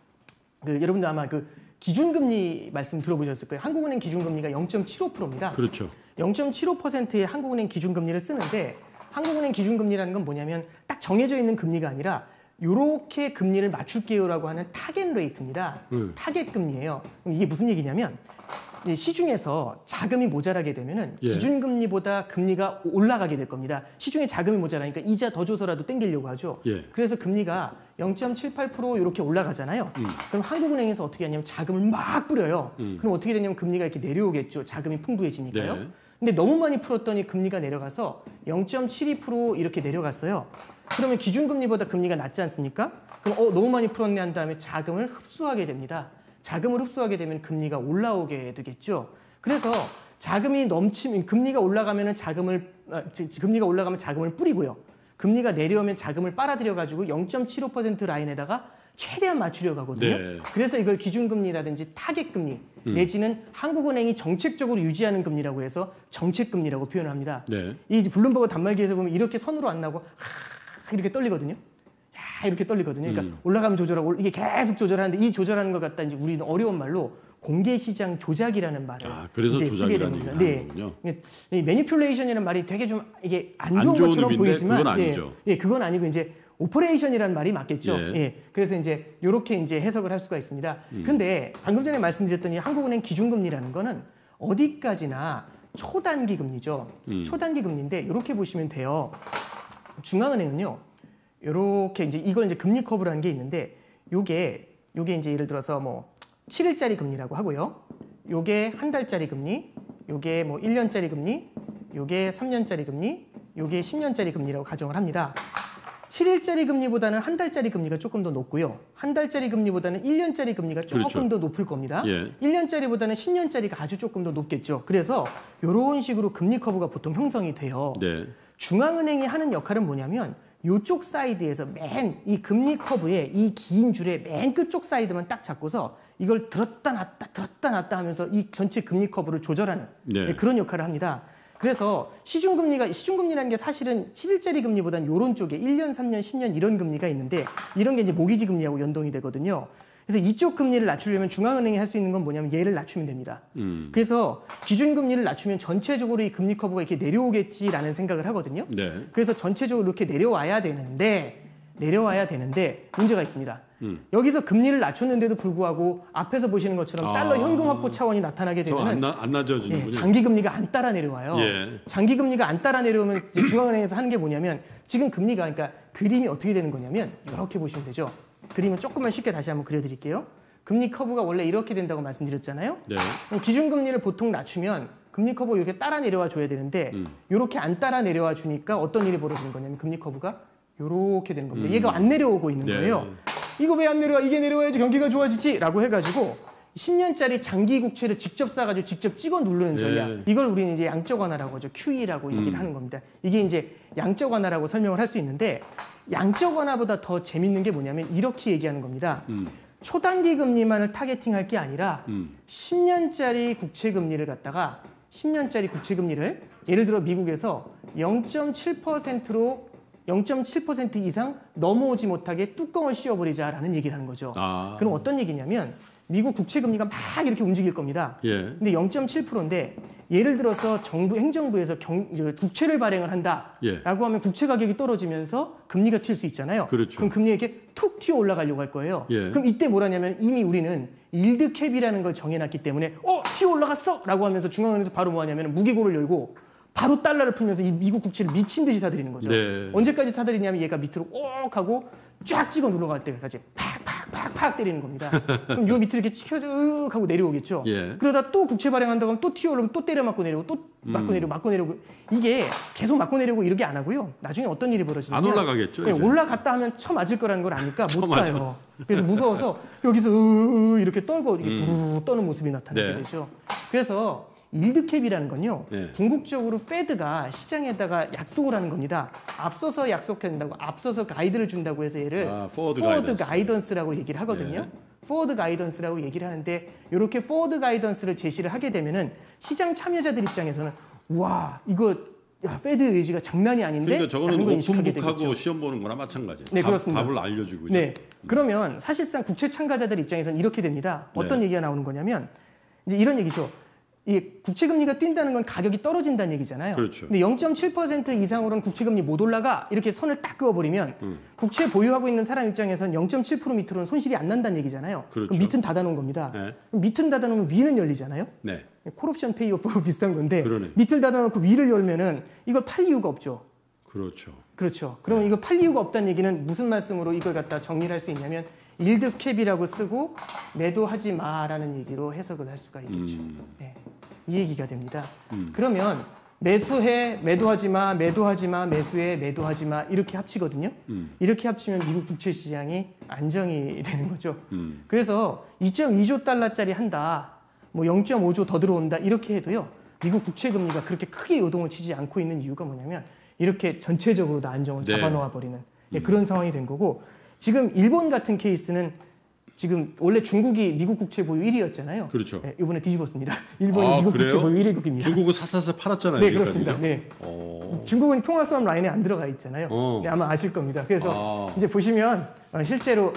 그 여러분들 아마 그 기준금리 말씀 들어보셨을 거예요. 한국은행 기준금리가 영 점 칠오 퍼센트입니다. 그렇죠. 영 점 칠오 퍼센트의 한국은행 기준금리를 쓰는데 한국은행 기준금리라는 건 뭐냐면 딱 정해져 있는 금리가 아니라 요렇게 금리를 맞출게요라고 하는 타겟 레이트입니다. 음. 타겟 금리예요. 그럼 이게 무슨 얘기냐면 이제 시중에서 자금이 모자라게 되면은 예. 기준금리보다 금리가 올라가게 될 겁니다. 시중에 자금이 모자라니까 이자 더 줘서라도 땡기려고 하죠. 예. 그래서 금리가 영 점 칠팔 퍼센트 이렇게 올라가잖아요. 음. 그럼 한국은행에서 어떻게 하냐면 자금을 막 뿌려요. 음. 그럼 어떻게 되냐면 금리가 이렇게 내려오겠죠. 자금이 풍부해지니까요. 네. 근데 너무 많이 풀었더니 금리가 내려가서 영 점 칠이 퍼센트 이렇게 내려갔어요. 그러면 기준금리보다 금리가 낮지 않습니까? 그럼 어, 너무 많이 풀었네 한 다음에 자금을 흡수하게 됩니다. 자금을 흡수하게 되면 금리가 올라오게 되겠죠. 그래서 자금이 넘치면 금리가 올라가면은 자금을 아, 금리가 올라가면 자금을 뿌리고요. 금리가 내려오면 자금을 빨아들여 가지고 영 점 칠오 퍼센트 라인에다가 최대한 맞추려고 하거든요. 네. 그래서 이걸 기준금리라든지 타겟금리 음. 내지는 한국은행이 정책적으로 유지하는 금리라고 해서 정책금리라고 표현을 합니다. 네. 이 블룸버그 단말기에서 보면 이렇게 선으로 안 나고 하, 이렇게 떨리거든요. 야, 이렇게 떨리거든요. 그러니까 음. 올라가면 조절하고 이게 계속 조절하는데 이 조절하는 것 갖다 이제 우리는 어려운 말로 공개시장 조작이라는 말을 아, 그래서 이제 쓰게 조작이라는 됩니다. 얘기를 네, 하는군요. 이 매니퓰레이션이라는 말이 되게 좀 이게 안 좋은, 안 좋은 것처럼 의미인데 보이지만 그건 예, 아니죠. 예, 그건 아니고 이제 오퍼레이션이라는 말이 맞겠죠. 예. 예. 그래서 이제 이렇게 이제 해석을 할 수가 있습니다. 음. 근데 방금 전에 말씀드렸더니 한국은행 기준금리라는 거는 어디까지나 초단기 금리죠. 음. 초단기 금리인데 이렇게 보시면 돼요. 중앙은행은요. 이렇게 이제 이걸 이제 금리 커브라는 게 있는데 요게 요게 이제 예를 들어서 뭐 칠 일짜리 금리라고 하고요. 요게 한 달짜리 금리, 요게 뭐 일 년짜리 금리, 요게 삼 년짜리 금리, 요게 십 년짜리 금리라고 가정을 합니다. 칠 일짜리 금리보다는 한 달짜리 금리가 조금 더 높고요. 한 달짜리 금리보다는 일 년짜리 금리가 조금 그렇죠. 더 높을 겁니다. 예. 일 년짜리보다는 십 년짜리가 아주 조금 더 높겠죠. 그래서 이런 식으로 금리 커브가 보통 형성이 돼요. 네. 중앙은행이 하는 역할은 뭐냐면 이쪽 사이드에서 맨 이 금리 커브의 이 긴 줄의 맨 끝쪽 사이드만 딱 잡고서 이걸 들었다 놨다 들었다 놨다 하면서 이 전체 금리 커브를 조절하는 네. 그런 역할을 합니다. 그래서 시중금리가 시중금리라는 게 사실은 칠 일짜리 금리보다는 이런 쪽에 일 년, 삼 년, 십 년 이런 금리가 있는데 이런 게 이제 모기지 금리하고 연동이 되거든요. 그래서 이쪽 금리를 낮추려면 중앙은행이 할 수 있는 건 뭐냐면 얘를 낮추면 됩니다. 음. 그래서 기준금리를 낮추면 전체적으로 이 금리 커브가 이렇게 내려오겠지라는 생각을 하거든요. 네. 그래서 전체적으로 이렇게 내려와야 되는데 내려와야 되는데 문제가 있습니다. 음. 여기서 금리를 낮췄는데도 불구하고 앞에서 보시는 것처럼 달러 아. 현금 확보 차원이 나타나게 되면 안, 안 낮아지는군요. 예, 장기 금리가 안 따라 내려와요. 예. 장기 금리가 안 따라 내려오면 이제 중앙은행에서 하는 게 뭐냐면 지금 금리가 그러니까 그림이 어떻게 되는 거냐면 이렇게 보시면 되죠. 그림을 조금만 쉽게 다시 한번 그려드릴게요. 금리 커브가 원래 이렇게 된다고 말씀드렸잖아요. 네. 기준금리를 보통 낮추면 금리 커브가 이렇게 따라 내려와 줘야 되는데 음. 이렇게 안 따라 내려와 주니까 어떤 일이 벌어지는 거냐면 금리 커브가 이렇게 되는 겁니다. 음. 얘가 안 내려오고 있는 네. 거예요. 이거 왜 안 내려와? 이게 내려와야지 경기가 좋아지지 라고 해가지고 십 년짜리 장기 국채를 직접 싸가지고 직접 찍어 누르는 전략. 네. 이걸 우리는 이제 양적 완화라고 하죠. 큐이라고 얘기를 음. 하는 겁니다. 이게 이제 양적 완화라고 설명을 할 수 있는데 양적 완화보다 더 재밌는 게 뭐냐면 이렇게 얘기하는 겁니다. 음. 초단기 금리만을 타겟팅할 게 아니라 음. 십 년짜리 국채 금리를 갖다가 십 년짜리 국채 금리를 예를 들어 미국에서 영 점 칠 퍼센트로 영 점 칠 퍼센트 이상 넘어오지 못하게 뚜껑을 씌워버리자라는 얘기를 하는 거죠. 아. 그럼 어떤 얘기냐면 미국 국채 금리가 막 이렇게 움직일 겁니다. 예. 근데 영 점 칠 퍼센트인데 예를 들어서 정부 행정부에서 경, 국채를 발행을 한다라고 예. 하면 국채 가격이 떨어지면서 금리가 튈 수 있잖아요. 그렇죠. 그럼 금리가 이렇게 툭 튀어 올라가려고 할 거예요. 예. 그럼 이때 뭐라냐면 이미 우리는 일드 캡이라는 걸 정해놨기 때문에 어 튀어 올라갔어라고 하면서 중앙은행에서 바로 뭐하냐면 무기고를 열고 바로 달러를 풀면서 이 미국 국채를 미친 듯이 사들이는 거죠. 네. 언제까지 사들이냐면 얘가 밑으로 꼭 하고 쫙 찍어 눌러갈 때까지 팍팍팍팍 때리는 겁니다. 그럼 요 밑으로 이렇게 치켜져 으 하고 내려오겠죠. 예. 그러다 또 국채 발행한다고 하면 또 튀어 오르면 또 때려 맞고 내려오고 또 맞고 음. 내려오고 맞고 내려오고 이게 계속 맞고 내려오고 이렇게 안 하고요. 나중에 어떤 일이 벌어지냐면 안 올라가겠죠. 네, 이제. 올라갔다 하면 쳐 맞을 거라는 걸 아니까 못 맞아. 가요. 그래서 무서워서 여기서 으 이렇게 떨고 이렇게 부르르 음. 떠는 모습이 나타나게 네. 되죠. 그래서 일드캡이라는 건요. 네. 궁극적으로 페드가 시장에다가 약속을 하는 겁니다. 앞서서 약속한다고 앞서서 가이드를 준다고 해서 얘를 아, 포워드 포워드 가이던스. 가이던스라고 얘기를 하거든요. 네. 포워드 가이던스라고 얘기를 하는데 이렇게 포워드 가이던스를 제시를 하게 되면은 시장 참여자들 입장에서는 와 이거 야, 페드 의지가 장난이 아닌데 그러니까 저거는 오픈북하고 되겠죠. 시험 보는 거나 마찬가지예요. 네, 답, 그렇습니다. 답을 알려주고. 네. 그러면 사실상 국채 참가자들 입장에서는 이렇게 됩니다. 어떤 네. 얘기가 나오는 거냐면 이제 이런 얘기죠. 이 국채금리가 뛴다는 건 가격이 떨어진다는 얘기잖아요. 그렇죠. 근데 영 점 칠 퍼센트 이상으로는 국채금리 못 올라가 이렇게 선을 딱 그어버리면 음. 국채 보유하고 있는 사람 입장에서는 영 점 칠 퍼센트 밑으로는 손실이 안 난다는 얘기잖아요. 그렇죠. 그럼 밑은 닫아놓은 겁니다. 네. 그럼 밑은 닫아놓으면 위는 열리잖아요. 네. 콜옵션 페이오프 비슷한 건데 그러네. 밑을 닫아놓고 위를 열면은 이걸 팔 이유가 없죠. 그렇죠. 그렇죠. 그럼 네. 이거 팔 이유가 없다는 얘기는 무슨 말씀으로 이걸 갖다 정리를 할 수 있냐면 일드 캡이라고 쓰고 매도하지 마라는 얘기로 해석을 할 수가 있겠죠. 음. 네. 이 얘기가 됩니다. 음. 그러면 매수해, 매도하지 마, 매도하지 마, 매수해, 매도하지 마 이렇게 합치거든요. 음. 이렇게 합치면 미국 국채 시장이 안정이 되는 거죠. 음. 그래서 이 점 이 조 달러짜리 한다, 뭐 영 점 오 조 더 들어온다 이렇게 해도요. 미국 국채 금리가 그렇게 크게 요동을 치지 않고 있는 이유가 뭐냐면 이렇게 전체적으로 다 안정을 네. 잡아놓아 버리는 음. 그런 상황이 된 거고 지금 일본 같은 케이스는 지금 원래 중국이 미국 국채 보유 일 위였잖아요. 그렇죠. 네, 이번에 뒤집었습니다. 일본이 아, 미국 그래요? 국채 보유 일 위국입니다. 중국은 사사사 팔았잖아요. 네, 그렇습니다. 네. 오. 중국은 통화수합 라인에 안 들어가 있잖아요. 어. 네, 아마 아실 겁니다. 그래서 아. 이제 보시면 실제로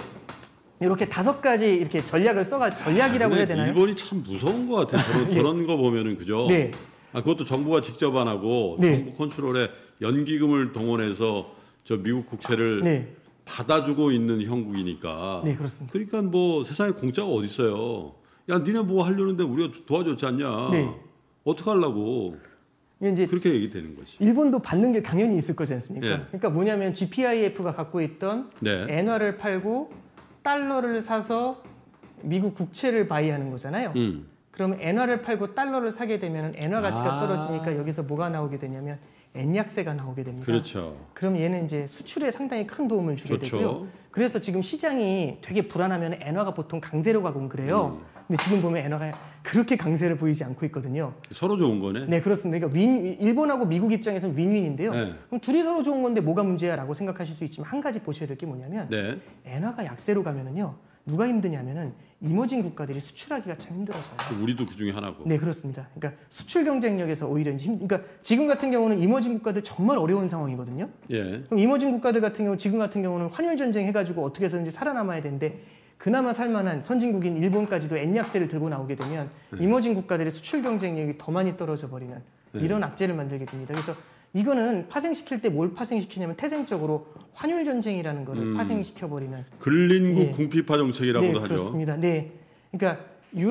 이렇게 다섯 가지 이렇게 전략을 써가 전략이라고 아, 해야 되나요? 일본이 참 무서운 것 같아요. 저런, 네. 저런 거 보면은 그죠? 네. 아, 그것도 정부가 직접 안 하고 네. 정부 컨트롤에 연기금을 동원해서 저 미국 국채를 네. 받아주고 있는 형국이니까. 네, 그렇습니다. 그러니까 뭐 세상에 공짜가 어디 있어요? 야, 니네 뭐 하려는데 우리가 도와줬지 않냐? 네. 어떻게 하려고? 이제 그렇게 얘기되는 거지. 일본도 받는 게 당연히 있을 거지 않습니까? 예. 그러니까 뭐냐면 지피아이에프가 갖고 있던 네. 엔화를 팔고 달러를 사서 미국 국채를 바이하는 거잖아요. 음. 그럼 엔화를 팔고 달러를 사게 되면 엔화 가치가 아. 떨어지니까 여기서 뭐가 나오게 되냐면 엔약세가 나오게 됩니다. 그렇죠. 그럼 얘는 이제 수출에 상당히 큰 도움을 주게 좋죠. 되고요. 그래서 지금 시장이 되게 불안하면 엔화가 보통 강세로 가곤 그래요. 음. 근데 지금 보면 엔화가 그렇게 강세를 보이지 않고 있거든요. 서로 좋은 거네. 네, 그렇습니다. 그러니까 윈, 일본하고 미국 입장에서는 윈윈인데요. 네. 그럼 둘이 서로 좋은 건데 뭐가 문제야라고 생각하실 수 있지만 한 가지 보셔야 될 게 뭐냐면 네. 엔화가 약세로 가면은요. 누가 힘드냐면은 이머징 국가들이 수출하기가 참 힘들어져요. 우리도 그 중에 하나고. 네, 그렇습니다. 그러니까 수출 경쟁력에서 오히려 이제 힘, 그러니까 지금 같은 경우는 이머징 국가들 정말 어려운 상황이거든요. 예. 그럼 이머징 국가들 같은 경우 지금 같은 경우는 환율 전쟁 해가지고 어떻게 해서든지 살아남아야 되는데 그나마 살만한 선진국인 일본까지도 엔약세를 들고 나오게 되면 네. 이머징 국가들의 수출 경쟁력이 더 많이 떨어져 버리는 네. 이런 악재를 만들게 됩니다. 그래서 이거는 파생시킬 때 뭘 파생시키냐면 태생적으로 환율 전쟁이라는 거를 음. 파생시켜 버리는. 근린국 예. 궁피파 정책이라고도 네, 하죠. 그렇습니다. 네, 그러니까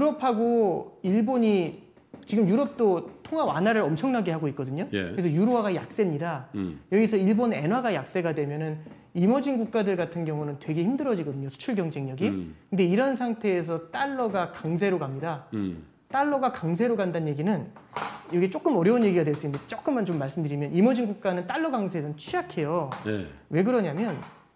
유럽하고 일본이 지금 유럽도 통화 완화를 엄청나게 하고 있거든요. 예. 그래서 유로화가 약세입니다. 음. 여기서 일본 엔화가 약세가 되면은 이머징 국가들 같은 경우는 되게 힘들어지거든요. 수출 경쟁력이. 음. 근데 이런 상태에서 달러가 강세로 갑니다. 음. 달러가 강세로 간다는 얘기는 이게 조금 어려운 얘기가 될 수 있는데 조금만 좀 말씀드리면 이머징 국가는 달러 강세에서는 취약해요. 예. 왜 그러냐면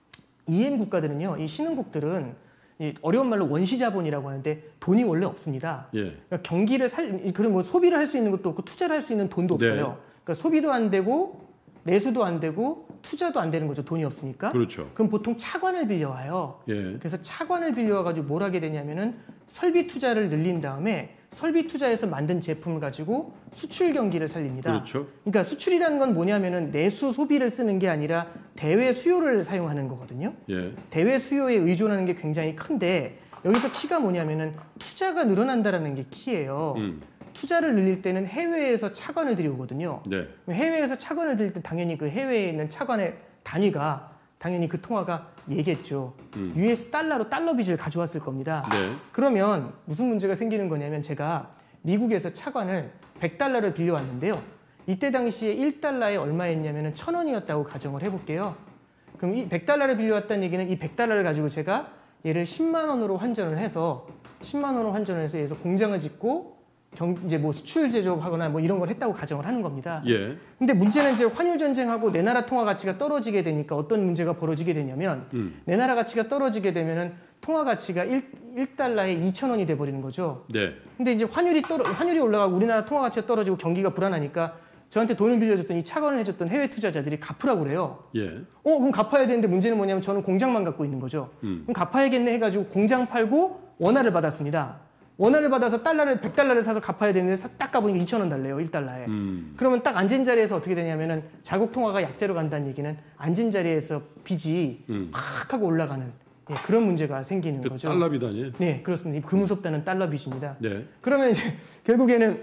이엠 국가들은요, 이 신흥국들은 이 어려운 말로 원시 자본이라고 하는데 돈이 원래 없습니다. 예. 그러니까 경기를 살, 그런 뭐 소비를 할 수 있는 것도 없고 투자를 할 수 있는 돈도 네. 없어요. 그러니까 소비도 안 되고 내수도 안 되고 투자도 안 되는 거죠. 돈이 없으니까. 그렇죠. 그럼 보통 차관을 빌려와요. 예. 그래서 차관을 빌려와가지고 뭘 하게 되냐면은 설비 투자를 늘린 다음에 설비 투자에서 만든 제품을 가지고 수출 경기를 살립니다. 그렇죠. 그러니까 수출이라는 건 뭐냐면은 내수 소비를 쓰는 게 아니라 대외 수요를 사용하는 거거든요. 예. 대외 수요에 의존하는 게 굉장히 큰데 여기서 키가 뭐냐면은 투자가 늘어난다라는 게 키예요. 음. 투자를 늘릴 때는 해외에서 차관을 들여오거든요. 네. 해외에서 차관을 들일 때 당연히 그 해외에 있는 차관의 단위가 당연히 그 통화가 얘겠죠. 음. 유에스 달러로 달러 빚을 가져왔을 겁니다. 네. 그러면 무슨 문제가 생기는 거냐면 제가 미국에서 차관을 백 달러를 빌려왔는데요. 이때 당시에 일 달러에 얼마였냐면 천 원이었다고 가정을 해볼게요. 그럼 이 백 달러를 빌려왔다는 얘기는 이 백 달러를 가지고 제가 얘를 십만 원으로 환전을 해서 십만 원으로 환전을 해서 얘에서 공장을 짓고 경, 이제 뭐 수출 제조하거나 뭐 이런 걸 했다고 가정을 하는 겁니다. 예. 근데 문제는 이제 환율 전쟁하고 내 나라 통화 가치가 떨어지게 되니까 어떤 문제가 벌어지게 되냐면 음. 내 나라 가치가 떨어지게 되면은 통화 가치가 일 달러에 이천 원이 돼 버리는 거죠. 네. 근데 이제 환율이 떨어 환율이 올라가고 우리나라 통화 가치가 떨어지고 경기가 불안하니까 저한테 돈을 빌려줬더니 차관을 해줬던 해외 투자자들이 갚으라고 그래요. 예. 어, 그럼 갚아야 되는데 문제는 뭐냐면 저는 공장만 갖고 있는 거죠. 음. 그럼 갚아야겠네 해가지고 공장 팔고 원화를 받았습니다. 원화를 받아서 달러를 백 달러를 사서 갚아야 되는데 사- 딱 가보니까 이천 원 달래요. 일 달러에. 음. 그러면 딱 앉은 자리에서 어떻게 되냐면은 자국 통화가 약세로 간다는 얘기는 앉은 자리에서 빚이 음. 팍 하고 올라가는 예, 그런 문제가 생기는 그 거죠. 달러 비단이. 네, 그렇습니다. 그 무섭다는 달러 빚입니다. 네. 그러면 이제 결국에는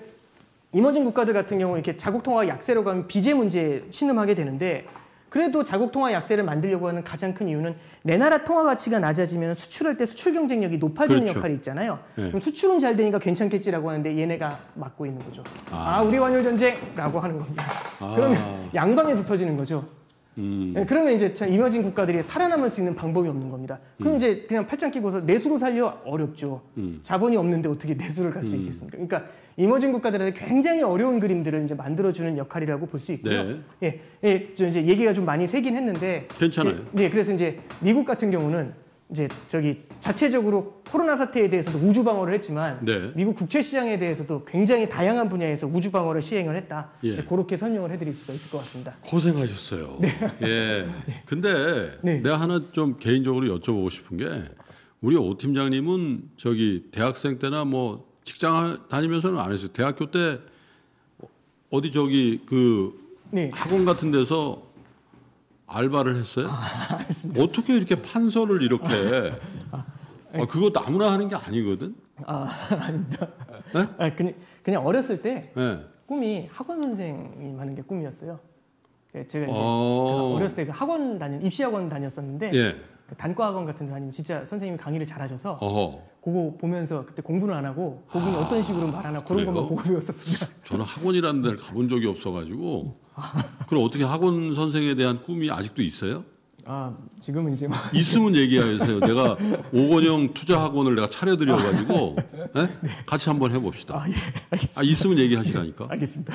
이머징 국가들 같은 경우 이렇게 자국 통화가 약세로 가면 빚의 문제에 신음하게 되는데 그래도 자국 통화 약세를 만들려고 하는 가장 큰 이유는 내 나라 통화 가치가 낮아지면 수출할 때 수출 경쟁력이 높아지는 그렇죠. 역할이 있잖아요. 네. 그럼 수출은 잘 되니까 괜찮겠지라고 하는데 얘네가 막고 있는 거죠. 아, 아. 우리 환율 전쟁라고 하는 겁니다. 아. 그러면 양방에서 터지는 거죠. 음. 네, 그러면 이제 참 이머징 국가들이 살아남을 수 있는 방법이 없는 겁니다. 그럼 음. 이제 그냥 팔짱 끼고서 내수로 살려 어렵죠. 음. 자본이 없는데 어떻게 내수를 갈 수 음. 있겠습니까? 그러니까 이머징 국가들한테 굉장히 어려운 그림들을 이제 만들어주는 역할이라고 볼 수 있고요. 네. 예, 예, 저 이제 얘기가 좀 많이 새긴 했는데 괜찮아요. 예, 네, 그래서 이제 미국 같은 경우는 이제 저기 자체적으로 코로나 사태에 대해서도 우주 방어를 했지만 네. 미국 국채 시장에 대해서도 굉장히 다양한 분야에서 우주 방어를 시행을 했다. 예. 이제 그렇게 설명을 해드릴 수가 있을 것 같습니다. 고생하셨어요. 예. 근데 네. 내가 하나 좀 개인적으로 여쭤보고 싶은 게 우리 오 팀장님은 저기 대학생 때나 뭐 직장 다니면서는 안 했어요. 대학교 때 어디 저기 그 네. 학원 같은 데서 알바를 했어요? 아, 알겠습니다. 어떻게 이렇게 판서를 이렇게 아, 그거 아무나 하는 게 아니거든. 아, 아닙니다. 네? 아, 그냥, 그냥 어렸을 때 네. 꿈이 학원 선생님 하는 게 꿈이었어요. 그 제가 이제 어. 그 어렸을 때 그 학원 다녔, 입시학원 다녔었는데 예. 그 단과 학원 같은 데 다니면 진짜 선생님이 강의를 잘하셔서 어허. 그거 보면서 그때 공부는 안 하고 그분이 어떤 식으로 말하나 그런 그래요? 것만 보고 배웠었습니다. 저는 학원이라는 데를 가본 적이 없어가지고 그럼 어떻게 학원 선생에 대한 꿈이 아직도 있어요? 아 지금은 이제 뭐 있으면 얘기하세요. 내가 오건영 투자학원을 내가 차려드려가지고 네? 네. 같이 한번 해봅시다. 아, 예, 알겠습니다. 아, 있으면 얘기하시라니까. 예, 알겠습니다.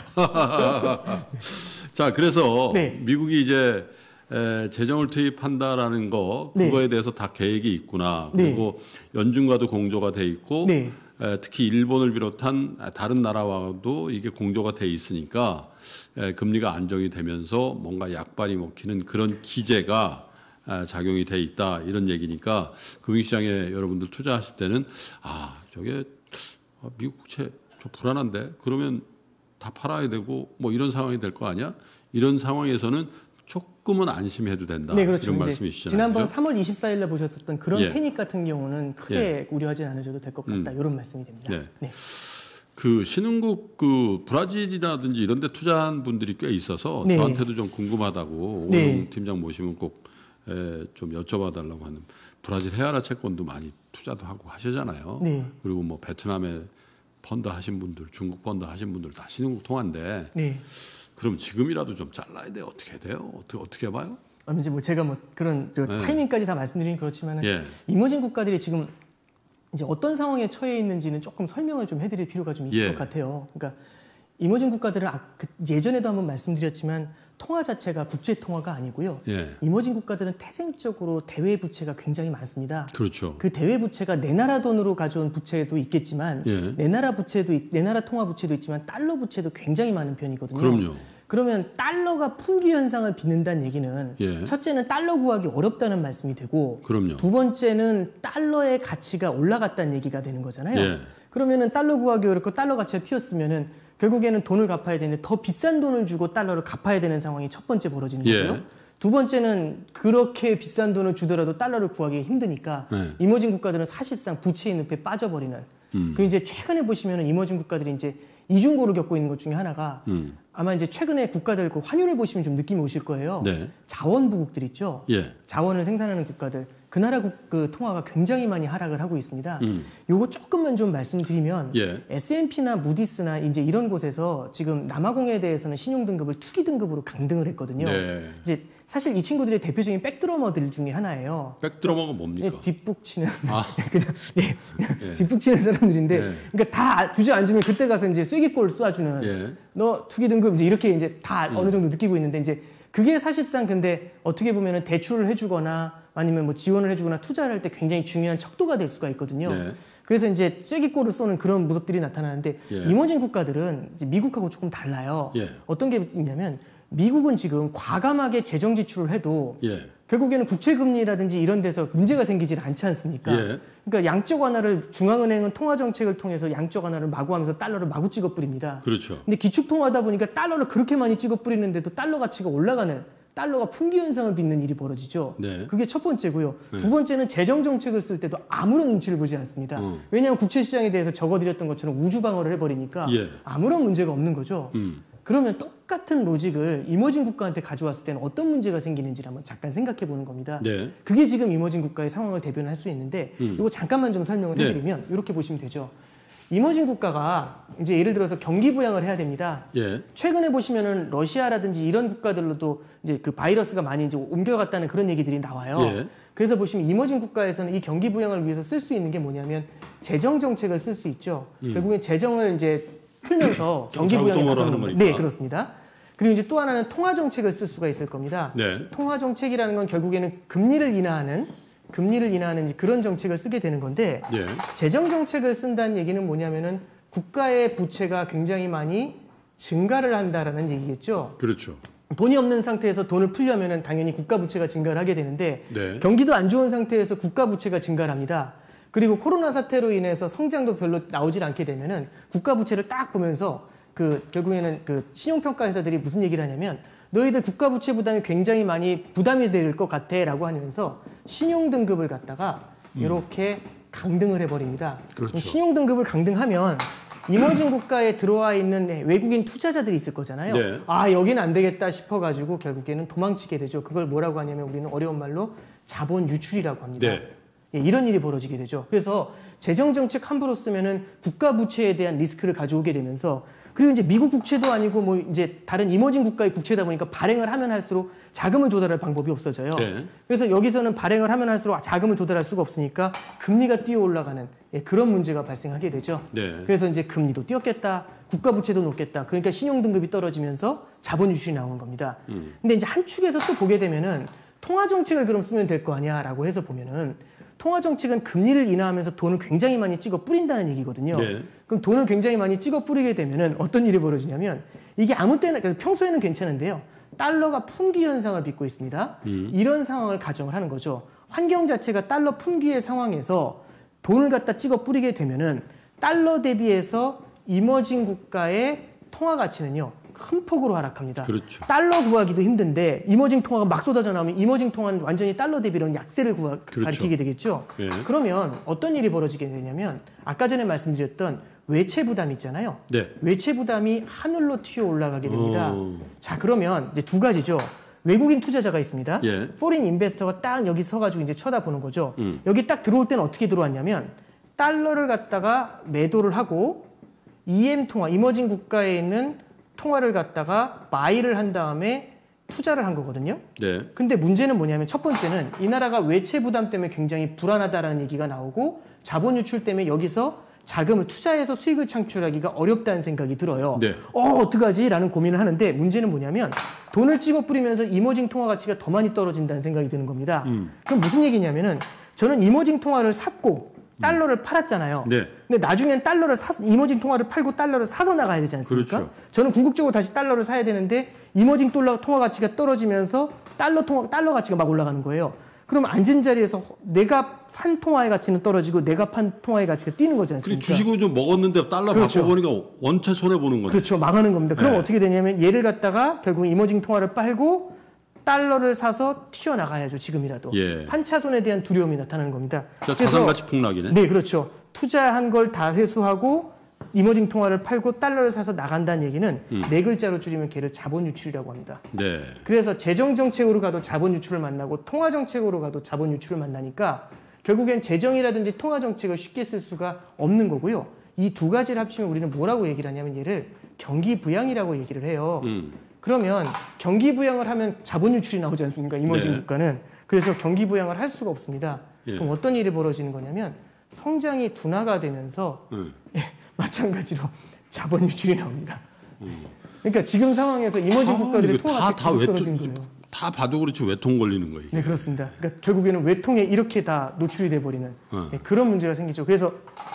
자, 그래서 네. 미국이 이제 에, 재정을 투입한다라는 거 그거에 네. 대해서 다 계획이 있구나. 그리고 네. 연준과도 공조가 돼 있고 네. 에, 특히 일본을 비롯한 다른 나라와도 이게 공조가 돼 있으니까 에, 금리가 안정이 되면서 뭔가 약발이 먹히는 그런 기제가 에, 작용이 돼 있다 이런 얘기니까 금융시장에 여러분들 투자하실 때는 아 저게 미국 국채 저 불안한데 그러면 다 팔아야 되고 뭐 이런 상황이 될 거 아니야? 이런 상황에서는 조금은 안심해도 된다. 네, 그렇죠. 이런 말씀이시잖아요. 지난번 그렇죠? 삼월 이십사일에 보셨던 그런 예. 패닉 같은 경우는 크게 예. 우려하지 않으셔도 될 것 같다. 음. 이런 말씀이 됩니다. 네. 네. 그 신흥국 그 브라질이라든지 이런 데 투자한 분들이 꽤 있어서 네. 저한테도 좀 궁금하다고 네. 오영 팀장 모시면 꼭 좀 여쭤봐달라고 하는 브라질 헤아라 채권도 많이 투자도 하고 하시잖아요. 네. 그리고 뭐 베트남에 펀드 하신 분들, 중국 펀드 하신 분들 다 신흥국 통한데 네. 그럼 지금이라도 좀 잘라야 돼요? 어떻게 해야 돼요? 어떻게 어떻게 봐요? 아니 이제 뭐 제가 뭐 그런 저 네. 타이밍까지 다 말씀드리긴 그렇지만은 예. 이머징 국가들이 지금 이제 어떤 상황에 처해 있는지는 조금 설명을 좀 해드릴 필요가 좀 있을 예. 것 같아요. 그러니까 이머징 국가들은 예전에도 한번 말씀드렸지만 통화 자체가 국제 통화가 아니고요. 예. 이머징 국가들은 태생적으로 대외 부채가 굉장히 많습니다. 그렇죠. 그 대외 부채가 내 나라 돈으로 가져온 부채도 있겠지만 예. 내 나라 부채도 내 나라 통화 부채도 있지만 달러 부채도 굉장히 많은 편이거든요. 그럼요. 그러면 달러가 풍기 현상을 빚는다는 얘기는 예. 첫째는 달러 구하기 어렵다는 말씀이 되고 그럼요. 두 번째는 달러의 가치가 올라갔다는 얘기가 되는 거잖아요. 예. 그러면은 달러 구하기 어렵고 달러 가치가 튀었으면은 결국에는 돈을 갚아야 되는데 더 비싼 돈을 주고 달러를 갚아야 되는 상황이 첫 번째 벌어지는 거고요. 예. 두 번째는 그렇게 비싼 돈을 주더라도 달러를 구하기 힘드니까 예. 이머징 국가들은 사실상 부채의 늪에 빠져버리는. 음. 그 이제 최근에 보시면은 이머징 국가들이 이제 이중고를 겪고 있는 것 중에 하나가 음. 아마 이제 최근에 국가들 그 환율을 보시면 좀 느낌이 오실 거예요. 네. 자원부국들 있죠. 예. 자원을 생산하는 국가들. 그 나라 국, 그 통화가 굉장히 많이 하락을 하고 있습니다. 음. 요거 조금만 좀 말씀드리면 예. 에스 앤 피나 무디스나 이제 이런 곳에서 지금 남아공에 대해서는 신용 등급을 투기 등급으로 강등을 했거든요. 네. 이제 사실 이 친구들의 대표적인 백드러머들 중에 하나예요. 백드러머가 뭡니까? 네, 뒷북 치는 아. 그냥 네. 예. 뒷북 치는 사람들인데, 예. 그러니까 다 주저앉으면 그때 가서 이제 쐐기골 쏴주는 예. 너 투기 등급 이제 이렇게 이제 다 음. 어느 정도 느끼고 있는데 이제 그게 사실상 근데 어떻게 보면은 대출을 해주거나 아니면 뭐 지원을 해주거나 투자를 할 때 굉장히 중요한 척도가 될 수가 있거든요. 네. 그래서 이제 쐐기골을 쏘는 그런 모습들이 나타나는데 예. 이머징 국가들은 이제 미국하고 조금 달라요. 예. 어떤 게 있냐면 미국은 지금 과감하게 재정 지출을 해도 예. 결국에는 국채금리라든지 이런 데서 문제가 생기질 않지 않습니까? 예. 그러니까 양적 완화를 중앙은행은 통화정책을 통해서 양적 완화를 마구 하면서 달러를 마구 찍어 뿌립니다. 그렇죠. 근데 기축통화하다 보니까 달러를 그렇게 많이 찍어 뿌리는데도 달러 가치가 올라가는, 달러가 풍기 현상을 빚는 일이 벌어지죠. 네. 그게 첫 번째고요. 네. 두 번째는 재정 정책을 쓸 때도 아무런 눈치를 보지 않습니다. 음. 왜냐하면 국채 시장에 대해서 적어드렸던 것처럼 우주 방어를 해버리니까 예. 아무런 문제가 없는 거죠. 음. 그러면 똑같은 로직을 이머징 국가한테 가져왔을 때는 어떤 문제가 생기는지를 한번 잠깐 생각해 보는 겁니다. 네. 그게 지금 이머징 국가의 상황을 대변할 수 있는데 음. 이거 잠깐만 좀 설명을 네. 해드리면 이렇게 보시면 되죠. 이머징 국가가 이제 예를 들어서 경기 부양을 해야 됩니다. 예. 최근에 보시면은 러시아라든지 이런 국가들로도 이제 그 바이러스가 많이 이제 옮겨갔다는 그런 얘기들이 나와요. 예. 그래서 보시면 이머징 국가에서는 이 경기 부양을 위해서 쓸 수 있는 게 뭐냐면 재정 정책을 쓸 수 있죠. 음. 결국엔 재정을 이제 풀면서 경기 부양에 자국동원을 나서는 하는 겁니다. 거니까. 네, 그렇습니다. 그리고 이제 또 하나는 통화 정책을 쓸 수가 있을 겁니다. 네. 통화 정책이라는 건 결국에는 금리를 인하하는 금리를 인하하는 그런 정책을 쓰게 되는 건데 예. 재정 정책을 쓴다는 얘기는 뭐냐면은 국가의 부채가 굉장히 많이 증가를 한다라는 얘기겠죠. 그렇죠. 돈이 없는 상태에서 돈을 풀려면은 당연히 국가 부채가 증가를 하게 되는데 네. 경기도 안 좋은 상태에서 국가 부채가 증가를 합니다. 그리고 코로나 사태로 인해서 성장도 별로 나오질 않게 되면은 국가 부채를 딱 보면서 그 결국에는 그 신용평가 회사들이 무슨 얘기를 하냐면 너희들 국가 부채 부담이 굉장히 많이 부담이 될 것 같아라고 하면서 신용 등급을 갖다가 이렇게 음. 강등을 해버립니다. 그렇죠. 신용 등급을 강등하면 이머징 국가에 들어와 있는 외국인 투자자들이 있을 거잖아요. 네. 아 여기는 안 되겠다 싶어가지고 결국에는 도망치게 되죠. 그걸 뭐라고 하냐면 우리는 어려운 말로 자본 유출이라고 합니다. 네. 예, 이런 일이 벌어지게 되죠. 그래서 재정 정책 함부로 쓰면은 국가 부채에 대한 리스크를 가져오게 되면서 그리고 이제 미국 국채도 아니고 뭐 이제 다른 이머징 국가의 국채다 보니까 발행을 하면 할수록 자금을 조달할 방법이 없어져요. 네. 그래서 여기서는 발행을 하면 할수록 자금을 조달할 수가 없으니까 금리가 뛰어 올라가는 예, 그런 문제가 발생하게 되죠. 네. 그래서 이제 금리도 뛰었겠다, 국가 부채도 높겠다. 그러니까 신용 등급이 떨어지면서 자본 유출이 나오는 겁니다. 음. 근데 이제 한 축에서 또 보게 되면은 통화 정책을 그럼 쓰면 될 거 아니야라고 해서 보면은 통화 정책은 금리를 인하하면서 돈을 굉장히 많이 찍어 뿌린다는 얘기거든요. 네. 그럼 돈을 굉장히 많이 찍어 뿌리게 되면은 어떤 일이 벌어지냐면 이게 아무 때나 그래서 평소에는 괜찮은데요. 달러가 품귀 현상을 빚고 있습니다. 음. 이런 상황을 가정을 하는 거죠. 환경 자체가 달러 품귀의 상황에서 돈을 갖다 찍어 뿌리게 되면은 달러 대비해서 이머징 국가의 통화 가치는요. 큰 폭으로 하락합니다. 그렇죠. 달러 구하기도 힘든데 이머징 통화가 막 쏟아져 나오면 이머징 통화는 완전히 달러 대비로는 약세를 구하, 그렇죠. 가리키게 되겠죠. 예. 그러면 어떤 일이 벌어지게 되냐면 아까 전에 말씀드렸던 외채 부담 있잖아요. 네. 외채 부담이 하늘로 튀어 올라가게 됩니다. 오. 자, 그러면 이제 두 가지죠. 외국인 투자자가 있습니다. 예. 포린 인베스터가 딱 여기 서가지고 이제 쳐다보는 거죠. 음. 여기 딱 들어올 때는 어떻게 들어왔냐면 달러를 갖다가 매도를 하고 이엠 통화, 이머징 국가에 있는 통화를 갖다가 바이를 한 다음에 투자를 한 거거든요. 네. 근데 문제는 뭐냐면 첫 번째는 이 나라가 외채 부담 때문에 굉장히 불안하다라는 얘기가 나오고 자본 유출 때문에 여기서 자금을 투자해서 수익을 창출하기가 어렵다는 생각이 들어요. 네. 어, 어떡하지? 라는 고민을 하는데 문제는 뭐냐면 돈을 찍어 뿌리면서 이머징 통화 가치가 더 많이 떨어진다는 생각이 드는 겁니다. 음. 그럼 무슨 얘기냐면은 저는 이머징 통화를 샀고 달러를 팔았잖아요. 네. 근데 나중엔 달러를 사서 이머징 통화를 팔고 달러를 사서 나가야 되지 않습니까? 그렇죠. 저는 궁극적으로 다시 달러를 사야 되는데 이머징 달러 통화 가치가 떨어지면서 달러 통화 달러 가치가 막 올라가는 거예요. 그럼 앉은 자리에서 내가 산 통화의 가치는 떨어지고 내가 판 통화의 가치가 뛰는 거지 않습니까? 주식을 좀 먹었는데 달러 그렇죠. 바꿔보니까 원체 손해 보는 거죠. 그렇죠. 망하는 겁니다. 그럼 네. 어떻게 되냐면 얘를 갖다가 결국 이머징 통화를 팔고 달러를 사서 튀어나가야죠. 지금이라도. 예. 판차손에 대한 두려움이 나타나는 겁니다. 자산가치 폭락이네. 네, 그렇죠. 투자한 걸 다 회수하고 이머징 통화를 팔고 달러를 사서 나간다는 얘기는 음. 네 글자로 줄이면 걔를 자본 유출이라고 합니다. 네. 그래서 재정 정책으로 가도 자본 유출을 만나고 통화 정책으로 가도 자본 유출을 만나니까 결국엔 재정이라든지 통화 정책을 쉽게 쓸 수가 없는 거고요. 이 두 가지를 합치면 우리는 뭐라고 얘기를 하냐면 얘를 경기 부양이라고 얘기를 해요. 음. 그러면 경기 부양을 하면 자본 유출이 나오지 않습니까? 이머징 네. 국가는. 그래서 경기 부양을 할 수가 없습니다. 예. 그럼 어떤 일이 벌어지는 거냐면 성장이 둔화가 되면서 음. 예, 마찬가지로 자본 유출이 나옵니다. 음. 그러니까 지금 상황에서 이머징 아, 국가들의 통화가 계속 떨어지는 거예요. 다 봐도 그렇지 외통 걸리는 거예요. 네, 그렇습니다. 그러니까 결국에는 외통에 이렇게 다 노출이 돼버리는 어. 예, 그런 문제가 생기죠. 그래서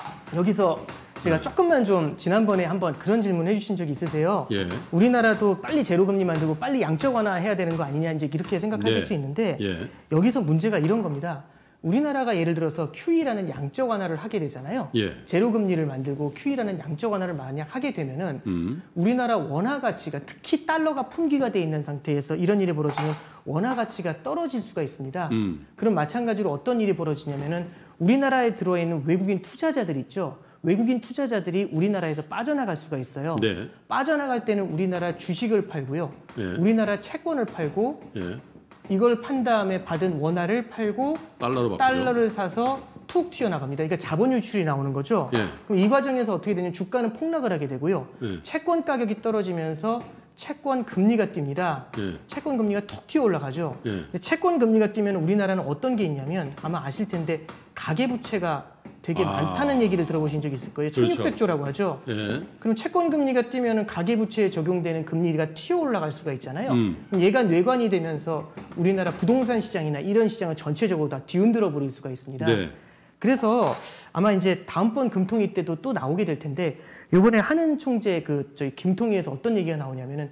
여기서 제가 조금만 좀 지난번에 한번 그런 질문 해주신 적이 있으세요. 예. 우리나라도 빨리 제로금리 만들고 빨리 양적 완화해야 되는 거 아니냐 이제 이렇게 생각하실 네. 수 있는데 예. 여기서 문제가 이런 겁니다. 우리나라가 예를 들어서 큐이라는 양적 완화를 하게 되잖아요. 예. 제로금리를 만들고 큐이라는 양적 완화를 만약 하게 되면은 음. 우리나라 원화 가치가 특히 달러가 품귀가 돼 있는 상태에서 이런 일이 벌어지면 원화 가치가 떨어질 수가 있습니다. 음. 그럼 마찬가지로 어떤 일이 벌어지냐면은 우리나라에 들어있는 외국인 투자자들 있죠. 외국인 투자자들이 우리나라에서 빠져나갈 수가 있어요. 네. 빠져나갈 때는 우리나라 주식을 팔고요. 네. 우리나라 채권을 팔고 네. 이걸 판 다음에 받은 원화를 팔고 달러로 달러를 사서 툭 튀어나갑니다. 그러니까 자본 유출이 나오는 거죠. 네. 그럼 이 과정에서 어떻게 되냐면 주가는 폭락을 하게 되고요. 네. 채권 가격이 떨어지면서 채권 금리가 뜁니다. 네. 채권 금리가 툭 튀어 올라가죠. 네. 근데 채권 금리가 뛰면 우리나라는 어떤 게 있냐면 아마 아실 텐데 가계부채가 되게 아. 많다는 얘기를 들어보신 적이 있을 거예요. 천육백 조라고 하죠. 예. 그럼 채권 금리가 뛰면 가계부채에 적용되는 금리가 튀어 올라갈 수가 있잖아요. 음. 그럼 얘가 뇌관이 되면서 우리나라 부동산 시장이나 이런 시장을 전체적으로 다 뒤흔들어 버릴 수가 있습니다. 네. 그래서 아마 이제 다음번 금통위 때도 또 나오게 될 텐데 이번에 한은 총재 그 저희 김통위에서 어떤 얘기가 나오냐면은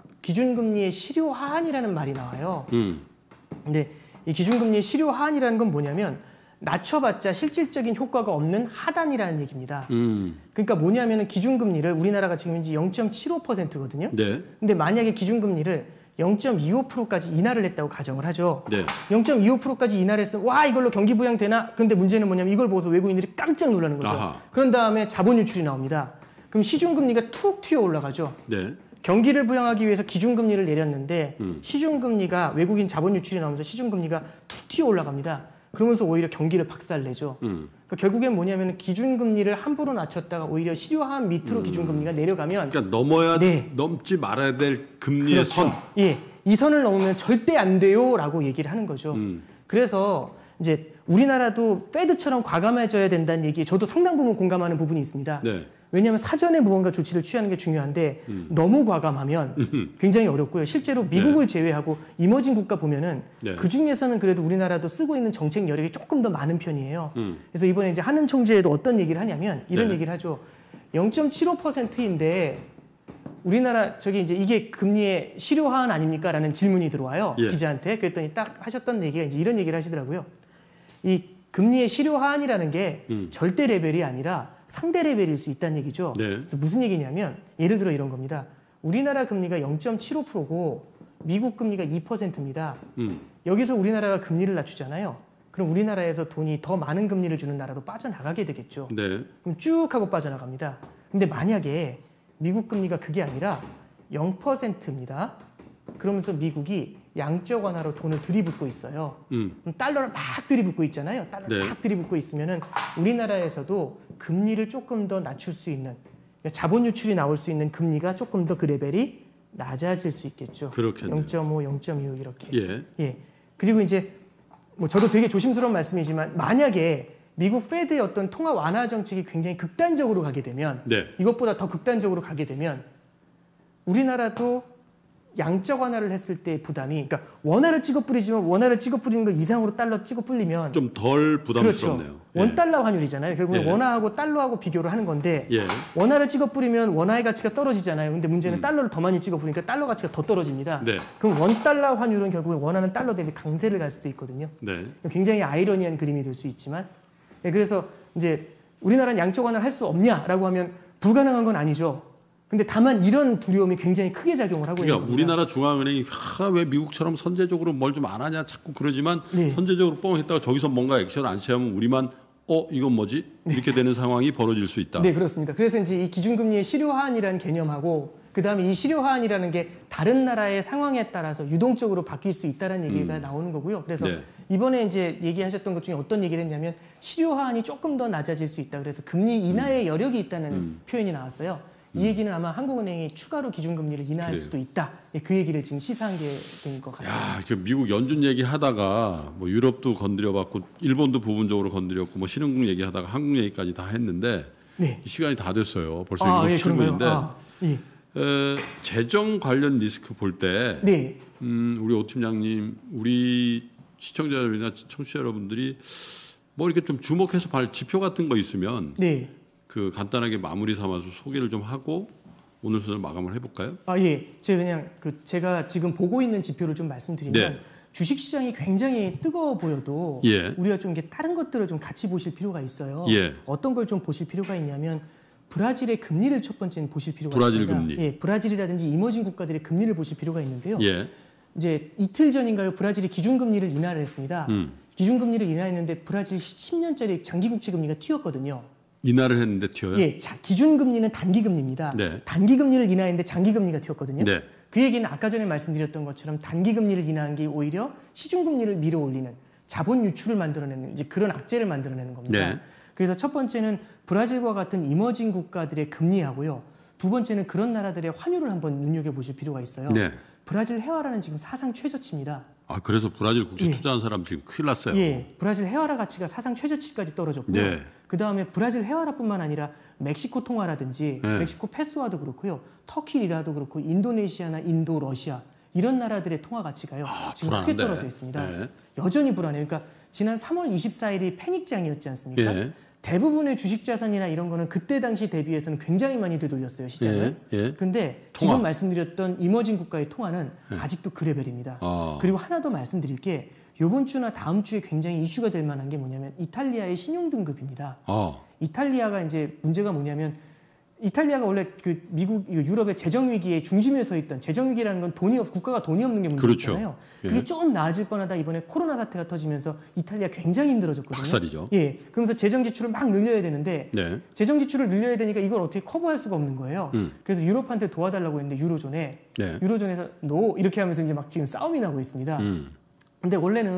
기준금리의 실효 하한이라는 말이 나와요. 음. 근데 이 기준금리의 실효 하한이라는 건 뭐냐면 낮춰봤자 실질적인 효과가 없는 하단이라는 얘기입니다. 음. 그러니까 뭐냐면은 기준금리를 우리나라가 지금 이제 영 점 칠오 퍼센트거든요. 네. 근데 만약에 기준금리를 영 점 이오 퍼센트까지 인하를 했다고 가정을 하죠. 네. 영 점 이오 퍼센트까지 인하를 했으면 와 이걸로 경기 부양 되나? 근데 문제는 뭐냐면 이걸 보고서 외국인들이 깜짝 놀라는 거죠. 아하. 그런 다음에 자본 유출이 나옵니다. 그럼 시중금리가 툭 튀어 올라가죠. 네. 경기를 부양하기 위해서 기준금리를 내렸는데 음. 시중금리가 외국인 자본 유출이 나오면서 시중금리가 툭 튀어 올라갑니다. 그러면서 오히려 경기를 박살내죠. 음. 그러니까 결국엔 뭐냐면 기준금리를 함부로 낮췄다가 오히려 실효화한 밑으로 음. 기준금리가 내려가면 그러니까 넘어야 네. 넘지 말아야 될 금리의 그렇죠. 선. 예, 이 선을 넘으면 절대 안 돼요라고 얘기를 하는 거죠. 음. 그래서 이제 우리나라도 페드처럼 과감해져야 된다는 얘기에 저도 상당 부분 공감하는 부분이 있습니다. 네. 왜냐하면 사전에 무언가 조치를 취하는 게 중요한데 음. 너무 과감하면 음. 굉장히 어렵고요. 실제로 미국을 네. 제외하고 이머징 국가 보면은 네. 그 중에서는 그래도 우리나라도 쓰고 있는 정책 여력이 조금 더 많은 편이에요. 음. 그래서 이번에 이제 하는 총재도 어떤 얘기를 하냐면 이런 네. 얘기를 하죠. 영 점 칠오 퍼센트인데 우리나라 저기 이제 이게 금리의 실효 하한 아닙니까라는 질문이 들어와요. 예. 기자한테. 그랬더니 딱 하셨던 얘기가 이제 이런 얘기를 하시더라고요. 이 금리의 실효 하한이라는 게 음. 절대 레벨이 아니라 상대 레벨일 수 있다는 얘기죠. 네. 그래서 무슨 얘기냐면 예를 들어 이런 겁니다. 우리나라 금리가 영 점 칠오 퍼센트고 미국 금리가 이 퍼센트입니다. 음. 여기서 우리나라가 금리를 낮추잖아요. 그럼 우리나라에서 돈이 더 많은 금리를 주는 나라로 빠져나가게 되겠죠. 네. 그럼 쭉 하고 빠져나갑니다. 근데 만약에 미국 금리가 그게 아니라 영 퍼센트입니다. 그러면서 미국이 양적 완화로 돈을 들이붓고 있어요. 음. 달러를 막 들이붓고 있잖아요. 달러를 네. 막 들이붓고 있으면은 우리나라에서도 금리를 조금 더 낮출 수 있는 그러니까 자본 유출이 나올 수 있는 금리가 조금 더 그 레벨이 낮아질 수 있겠죠. 그렇겠네요. 영 점 오, 영 점 이오 이렇게. 예. 예. 그리고 이제 뭐 저도 되게 조심스러운 말씀이지만 만약에 미국 페드의 어떤 통화 완화 정책이 굉장히 극단적으로 가게 되면 네. 이것보다 더 극단적으로 가게 되면 우리나라도 양적 완화를 했을 때 부담이 그러니까 원화를 찍어 뿌리지만 원화를 찍어 뿌리는 거 이상으로 달러 찍어 뿌리면 좀 덜 부담스럽네요. 그렇죠. 원달러 환율이잖아요. 결국은 예. 원화하고 달러하고 비교를 하는 건데 예. 원화를 찍어 뿌리면 원화의 가치가 떨어지잖아요. 근데 문제는 음. 달러를 더 많이 찍어 뿌리니까 달러 가치가 더 떨어집니다. 네. 그럼 원달러 환율은 결국에 원화는 달러 대비 강세를 갈 수도 있거든요. 네. 굉장히 아이러니한 그림이 될 수 있지만 네, 그래서 이제 우리나라는 양적 완화를 할 수 없냐라고 하면 불가능한 건 아니죠. 근데 다만 이런 두려움이 굉장히 크게 작용을 하고 그러니까 있는 겁니다. 우리나라 중앙은행이 하, 왜 미국처럼 선제적으로 뭘 좀 안 하냐 자꾸 그러지만 네. 선제적으로 뻥 했다가 저기서 뭔가 액션을 안 취하면 우리만 어 이건 뭐지? 이렇게 되는 상황이 벌어질 수 있다. 네, 그렇습니다. 그래서 이제 이 기준금리의 실효 하한이라는 개념하고 그다음에 이 실효 하한이라는 게 다른 나라의 상황에 따라서 유동적으로 바뀔 수 있다는 얘기가 음. 나오는 거고요. 그래서 네. 이번에 이제 얘기하셨던 것 중에 어떤 얘기를 했냐면 실효 하한이 조금 더 낮아질 수 있다. 그래서 금리 인하의 음. 여력이 있다는 음. 표현이 나왔어요. 이 얘기는 아마 한국은행이 추가로 기준금리를 인하할 그래요. 수도 있다. 그 얘기를 지금 시사한 게 된 것 같습니다. 야, 그 미국 연준 얘기하다가 뭐 유럽도 건드려봤고 일본도 부분적으로 건드렸고 뭐 신흥국 얘기하다가 한국 얘기까지 다 했는데 네. 이 시간이 다 됐어요. 벌써 아, 일곱, 예, 칠 분인데 아, 예. 에, 재정 관련 리스크 볼 때 네. 음, 우리 오 팀장님, 우리 시청자 여러분이나 청취자 여러분들이 뭐 이렇게 좀 주목해서 볼 지표 같은 거 있으면 네. 그 간단하게 마무리 삼아서 소개를 좀 하고 오늘 수업을 마감을 해볼까요? 아 예, 제가 그냥 그 제가 지금 보고 있는 지표를 좀 말씀드리면 네. 주식 시장이 굉장히 뜨거워 보여도 예. 우리가 좀 이게 다른 것들을 좀 같이 보실 필요가 있어요. 예. 어떤 걸 좀 보실 필요가 있냐면 브라질의 금리를 첫 번째는 보실 필요가 브라질 있습니다. 금리. 예, 브라질이라든지 이머징 국가들의 금리를 보실 필요가 있는데요. 예. 이제 이틀 전인가요? 브라질이 기준금리를 인하를 했습니다. 음. 기준금리를 인하했는데 브라질 십 년짜리 장기국채 금리가 튀었거든요. 인하를 했는데 튀어요? 예, 자, 기준금리는 단기금리입니다. 네. 단기금리를 인하했는데 장기금리가 튀었거든요. 네. 그 얘기는 아까 전에 말씀드렸던 것처럼 단기금리를 인하한 게 오히려 시중금리를 밀어올리는 자본 유출을 만들어내는 이제 그런 악재를 만들어내는 겁니다. 네. 그래서 첫 번째는 브라질과 같은 이머징 국가들의 금리하고요. 두 번째는 그런 나라들의 환율을 한번 눈여겨보실 필요가 있어요. 네. 브라질 헤아라는 지금 사상 최저치입니다. 아, 그래서 브라질 국채 예. 투자한 사람 지금 큰일 났어요. 예, 브라질 헤아라 가치가 사상 최저치까지 떨어졌고요. 네. 그 다음에 브라질 헤아라뿐만 아니라 멕시코 통화라든지 네. 멕시코 페소화도 그렇고요. 터키 리라도 그렇고 인도네시아나 인도, 러시아 이런 나라들의 통화 가치가요. 아, 지금 불안한데. 크게 떨어져 있습니다. 네. 여전히 불안해요. 그러니까 지난 삼월 이십사일이 패닉장이었지 않습니까? 예. 대부분의 주식 자산이나 이런 거는 그때 당시 대비해서는 굉장히 많이 되돌렸어요, 시장을. 예, 예. 근데 통화. 지금 말씀드렸던 이머징 국가의 통화는 예. 아직도 그 레벨입니다. 아. 그리고 하나 더 말씀드릴 게 이번 주나 다음 주에 굉장히 이슈가 될 만한 게 뭐냐면 이탈리아의 신용 등급입니다. 아. 이탈리아가 이제 문제가 뭐냐면 이탈리아가 원래 그 미국 유럽의 재정 위기의 중심에 서 있던 재정 위기라는 건 돈이 없 국가가 돈이 없는 게 문제잖아요. 그렇죠. 예. 그게 좀 나아질 뻔하다 이번에 코로나 사태가 터지면서 이탈리아 굉장히 힘들어졌거든요. 박살이죠. 예. 그러면서 재정 지출을 막 늘려야 되는데 네. 재정 지출을 늘려야 되니까 이걸 어떻게 커버할 수가 없는 거예요. 음. 그래서 유럽한테 도와달라고 했는데 유로존에 네. 유로존에서 노 이렇게 하면서 이제 막 지금 싸움이 나고 있습니다. 음. 근데 원래는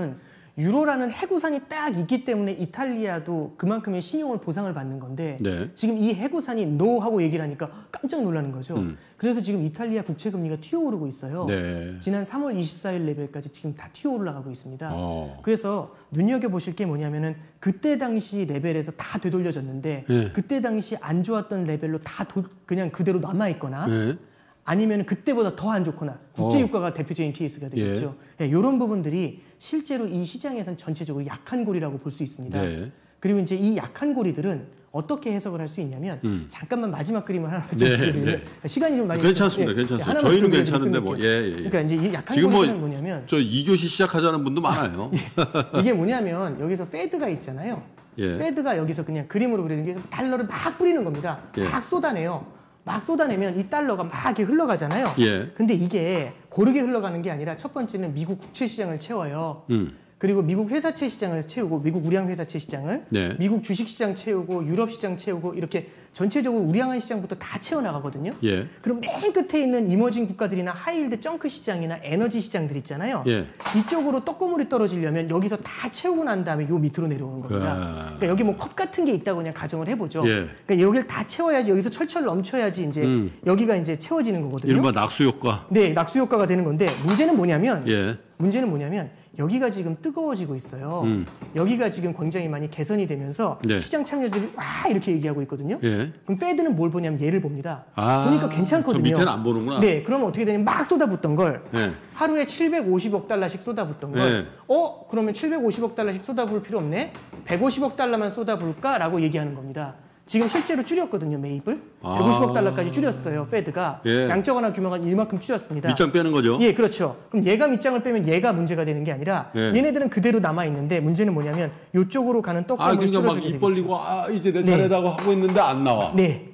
유로라는 해구산이 딱 있기 때문에 이탈리아도 그만큼의 신용을 보상을 받는 건데 네. 지금 이 해구산이 노 하고 얘기를 하니까 깜짝 놀라는 거죠. 음. 그래서 지금 이탈리아 국채 금리가 튀어오르고 있어요. 네. 지난 삼월 이십사일 레벨까지 지금 다 튀어 올라가고 있습니다. 어. 그래서 눈여겨보실 게 뭐냐면은 그때 당시 레벨에서 다 되돌려졌는데 네. 그때 당시 안 좋았던 레벨로 다 도, 그냥 그대로 남아있거나 네. 아니면 그때보다 더 안 좋거나 국제유가가 어. 대표적인 케이스가 되겠죠. 예. 네, 이런 부분들이 실제로 이 시장에선 전체적으로 약한 고리라고 볼 수 있습니다. 네. 그리고 이제 이 약한 고리들은 어떻게 해석을 할 수 있냐면 음. 잠깐만 마지막 그림을 하나 좀 네, 보여드리면 네. 시간이 좀 많이 괜찮습니다. 예, 괜찮습니다. 예, 저희는 괜찮은데 뭐 예, 예, 예. 그러니까 이제 이 약한 고리는 뭐, 뭐냐면 저 이 교시 시작하자는 분도 많아요. 예. 이게 뭐냐면 여기서 페드가 있잖아요. 예. 페드가 여기서 그냥 그림으로 그리는 게 달러를 막 뿌리는 겁니다. 예. 막 쏟아내요. 막 쏟아내면 이 달러가 막 이렇게 흘러가잖아요. 예. 근데 이게 고르게 흘러가는 게 아니라 첫 번째는 미국 국채 시장을 채워요. 음. 그리고 미국 회사채 시장을 채우고 미국 우량 회사채 시장을 네. 미국 주식 시장 채우고 유럽 시장 채우고 이렇게 전체적으로 우량한 시장부터 다 채워나가거든요. 예. 그럼 맨 끝에 있는 이머징 국가들이나 하이힐드 정크 시장이나 에너지 시장들 있잖아요. 예. 이쪽으로 떡고물이 떨어지려면 여기서 다 채우고 난 다음에 요 밑으로 내려오는 겁니다. 아... 그러니까 여기 뭐 컵 같은 게 있다고 그냥 가정을 해보죠. 예. 그러니까 여기를 다 채워야지 여기서 철철 넘쳐야지 이제 음. 여기가 이제 채워지는 거거든요. 이른바 낙수 효과. 네, 낙수 효과가 되는 건데 문제는 뭐냐면 예. 문제는 뭐냐면 여기가 지금 뜨거워지고 있어요. 음. 여기가 지금 굉장히 많이 개선이 되면서 네. 시장 참여자들이 와 이렇게 얘기하고 있거든요. 예. 그럼 페드는 뭘 보냐면 얘를 봅니다. 아, 보니까 괜찮거든요. 저 밑에는 안 보는구나. 네, 그러면 어떻게 되냐면 막 쏟아붓던 걸 예. 하루에 칠백오십억 달러씩 쏟아붓던 걸 예. 어? 그러면 칠백오십억 달러씩 쏟아부을 필요 없네? 백오십억 달러만 쏟아부을까라고 얘기하는 겁니다. 지금 실제로 줄였거든요, 매입을. 아. 백오십억 달러까지 줄였어요, 페드가. 예. 양적 완화 규모가 이만큼 줄였습니다. 밑장 빼는 거죠? 예, 그렇죠. 그럼 얘가 밑장을 빼면 얘가 문제가 되는 게 아니라 예. 얘네들은 그대로 남아있는데 문제는 뭐냐면 이쪽으로 가는 떡고물이 아, 그러니까 막 입 벌리고 아, 이제 내 차례다고 네. 하고 있는데 안 나와. 네.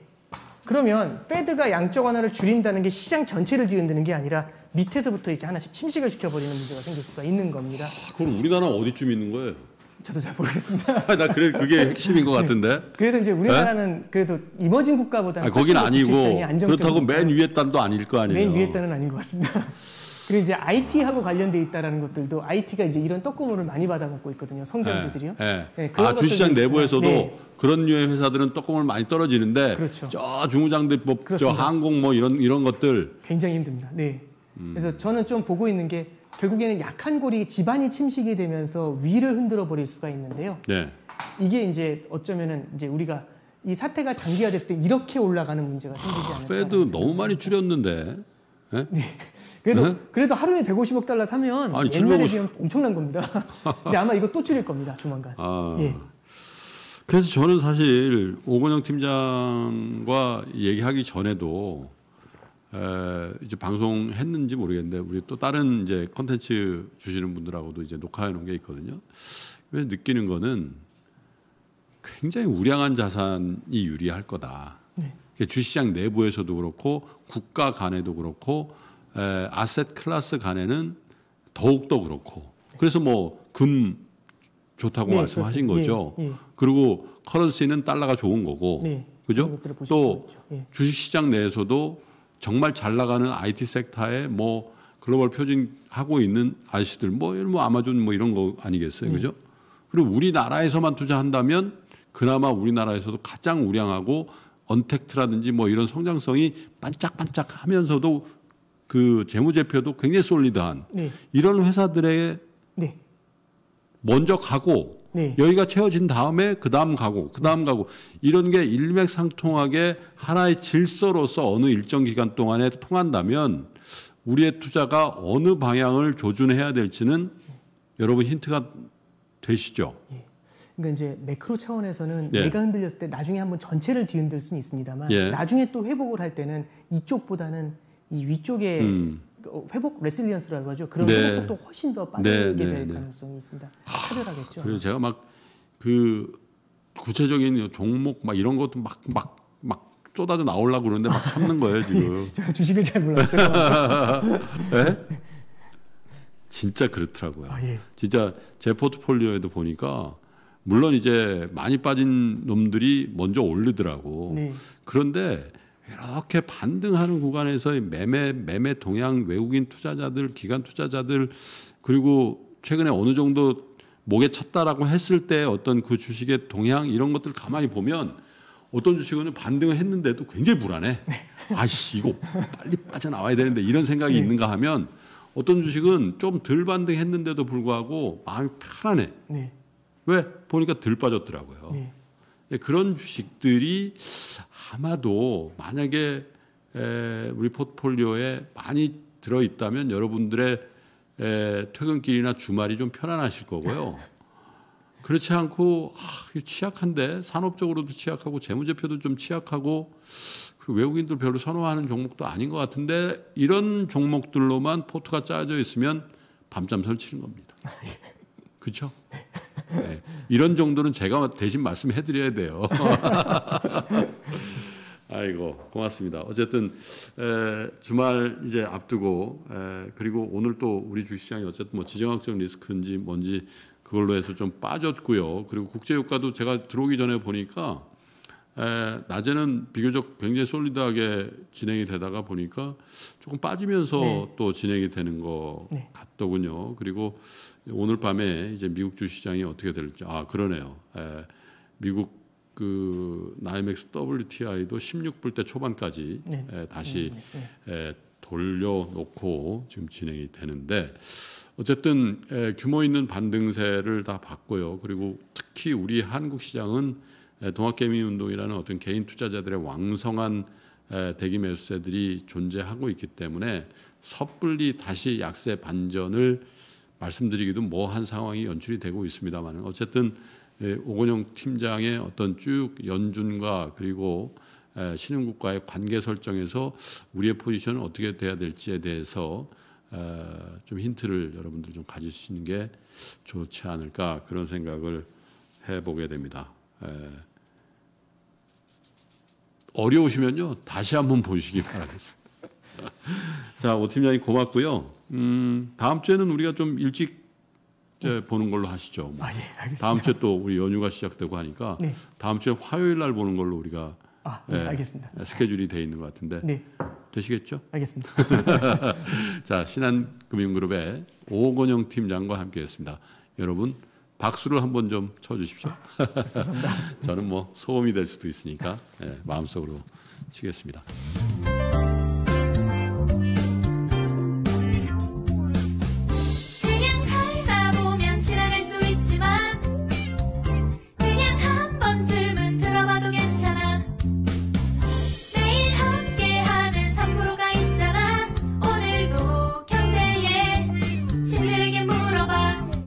그러면 페드가 양적 완화를 줄인다는 게 시장 전체를 뒤흔드는 게 아니라 밑에서부터 이렇게 하나씩 침식을 시켜버리는 문제가 생길 수가 있는 겁니다. 아, 그럼 우리나라는 어디쯤 있는 거예요? 저도 잘 모르겠습니다. 나 그래 그게 핵심인 것 같은데. 네. 그래도 이제 우리나라는 네? 그래도 이머징 국가보다는 거긴 아니고 그렇다고 맨 위에 단도 아닐 거 아니에요. 맨 위에 단은 아닌 것 같습니다. 그리고 이제 아이티하고 관련돼 있다라는 것들도 아이티가 이제 이런 떡고물을 많이 받아먹고 있거든요. 성장주들이요. 네. 네. 네, 아 주시장 내부에서도 네. 그런 류의 회사들은 떡고물 많이 떨어지는데 그렇죠. 저 중후장들 뭐 저 항공 뭐 이런 이런 것들 굉장히 힘듭니다. 네. 음. 그래서 저는 좀 보고 있는 게. 결국에는 약한 고리 집안이 침식이 되면서 위를 흔들어 버릴 수가 있는데요. 네. 이게 이제 어쩌면은 이제 우리가 이 사태가 장기화됐을 때 이렇게 올라가는 문제가 생기지 않을까. 페드 너무 많이 줄였는데. 네? 네. 그래도 네? 그래도 하루에 백오십억 달러 사면 아니, 옛날에 비하면 엄청난 겁니다. 근데 아마 이거 또 줄일 겁니다. 조만간. 아. 예. 그래서 저는 사실 오건영 팀장과 얘기하기 전에도. 에, 이제 방송했는지 모르겠는데 우리 또 다른 이제 컨텐츠 주시는 분들하고도 이제 녹화해 놓은 게 있거든요. 왜 느끼는 거는 굉장히 우량한 자산이 유리할 거다. 네. 주시장 내부에서도 그렇고 국가 간에도 그렇고 에, 아셋 클래스 간에는 더욱 더 그렇고. 그래서 뭐 금 좋다고 네, 말씀하신 그렇습니다. 거죠. 예, 예. 그리고 커런시는 달러가 좋은 거고, 네, 그죠? 또 예. 주식시장 내에서도 정말 잘 나가는 아이티 섹터에 뭐 글로벌 표준하고 있는 아저씨들 뭐, 뭐 아마존 뭐 이런 거 아니겠어요, 네. 그죠? 그리고 우리나라에서만 투자한다면 그나마 우리나라에서도 가장 우량하고 언택트라든지 뭐 이런 성장성이 반짝반짝하면서도 그 재무제표도 굉장히 솔리드한 네. 이런 회사들에 네. 먼저 가고 네. 여기가 채워진 다음에 그 다음 가고 그 다음 가고 이런 게 일맥상통하게 하나의 질서로서 어느 일정 기간 동안에 통한다면 우리의 투자가 어느 방향을 조준해야 될지는 여러분 힌트가 되시죠? 예. 그러니까 이제 매크로 차원에서는 예. 내가 흔들렸을 때 나중에 한번 전체를 뒤흔들 수는 있습니다만 예. 나중에 또 회복을 할 때는 이쪽보다는 이 위쪽에 음. 회복 레실리언스라고 하죠. 그런 네. 회복 속도 훨씬 더 빠르게 네, 네, 될 네. 가능성이 있습니다. 차별하겠죠. 그래서 제가 막 그 구체적인 종목 막 이런 것도 막 막 막 쏟아져 나오려고 그러는데 막 참는 거예요 지금. 제가 주식을 잘 몰라서. 네? 진짜 그렇더라고요. 아, 예. 진짜 제 포트폴리오에도 보니까 물론 이제 많이 빠진 놈들이 먼저 오르더라고. 네. 그런데 이렇게 반등하는 구간에서의 매매 매매 동향 외국인 투자자들, 기관 투자자들 그리고 최근에 어느 정도 목에 찼다라고 했을 때 어떤 그 주식의 동향 이런 것들 가만히 보면 어떤 주식은 반등을 했는데도 굉장히 불안해. 아이씨 이거 빨리 빠져나와야 되는데 이런 생각이 네. 있는가 하면 어떤 주식은 좀 덜 반등했는데도 불구하고 마음이 편안해. 네. 왜? 보니까 덜 빠졌더라고요. 네. 그런 주식들이 아마도 만약에 에, 우리 포트폴리오에 많이 들어있다면 여러분들의 에, 퇴근길이나 주말이 좀 편안하실 거고요. 그렇지 않고 아, 취약한데 산업적으로도 취약하고 재무제표도 좀 취약하고 그리고 외국인들 별로 선호하는 종목도 아닌 것 같은데 이런 종목들로만 포트가 짜져 있으면 밤잠 설치는 겁니다. 그렇죠? 네. 이런 정도는 제가 대신 말씀해드려야 돼요. 아이고 고맙습니다. 어쨌든 에, 주말 이제 앞두고 에, 그리고 오늘 또 우리 주식시장이 어쨌든 뭐 지정학적 리스크인지 뭔지 그걸로 해서 좀 빠졌고요. 그리고 국제유가도 제가 들어오기 전에 보니까 에, 낮에는 비교적 굉장히 솔리드하게 진행이 되다가 보니까 조금 빠지면서 네. 또 진행이 되는 것 네. 같더군요. 그리고 오늘 밤에 이제 미국 주시장이 어떻게 될지 아 그러네요. 에, 미국 그 나이맥스 더블유티아이도 십육 불대 초반까지 네. 에, 다시 네. 네. 에, 돌려놓고 지금 진행이 되는데 어쨌든 에, 규모 있는 반등세를 다 봤고요. 그리고 특히 우리 한국 시장은 에, 동학개미운동이라는 어떤 개인 투자자들의 왕성한 에, 대기 매수세들이 존재하고 있기 때문에 섣불리 다시 약세 반전을 말씀드리기도 뭐한 상황이 연출이 되고 있습니다만 어쨌든 오건영 팀장의 어떤 쭉 연준과 그리고 신흥국과의 관계 설정에서 우리의 포지션은 어떻게 돼야 될지에 대해서 좀 힌트를 여러분들 좀 가지시는 게 좋지 않을까 그런 생각을 해보게 됩니다. 어려우시면요 다시 한번 보시기 바라겠습니다. 자, 오 팀장님 고맙고요. 음, 다음 주에는 우리가 좀 일찍 이제 보는 걸로 하시죠. 뭐. 아, 예, 알겠습니다. 다음 주에 또 우리 연휴가 시작되고 하니까 네. 다음 주에 화요일 날 보는 걸로 우리가 아, 네, 예, 알겠습니다. 스케줄이 돼 있는 것 같은데 네. 되시겠죠? 알겠습니다. 자, 신한금융그룹의 오건영 팀장과 함께했습니다. 여러분 박수를 한번 좀 쳐주십시오. 감사합니다. 저는 뭐 소음이 될 수도 있으니까 예, 마음속으로 치겠습니다.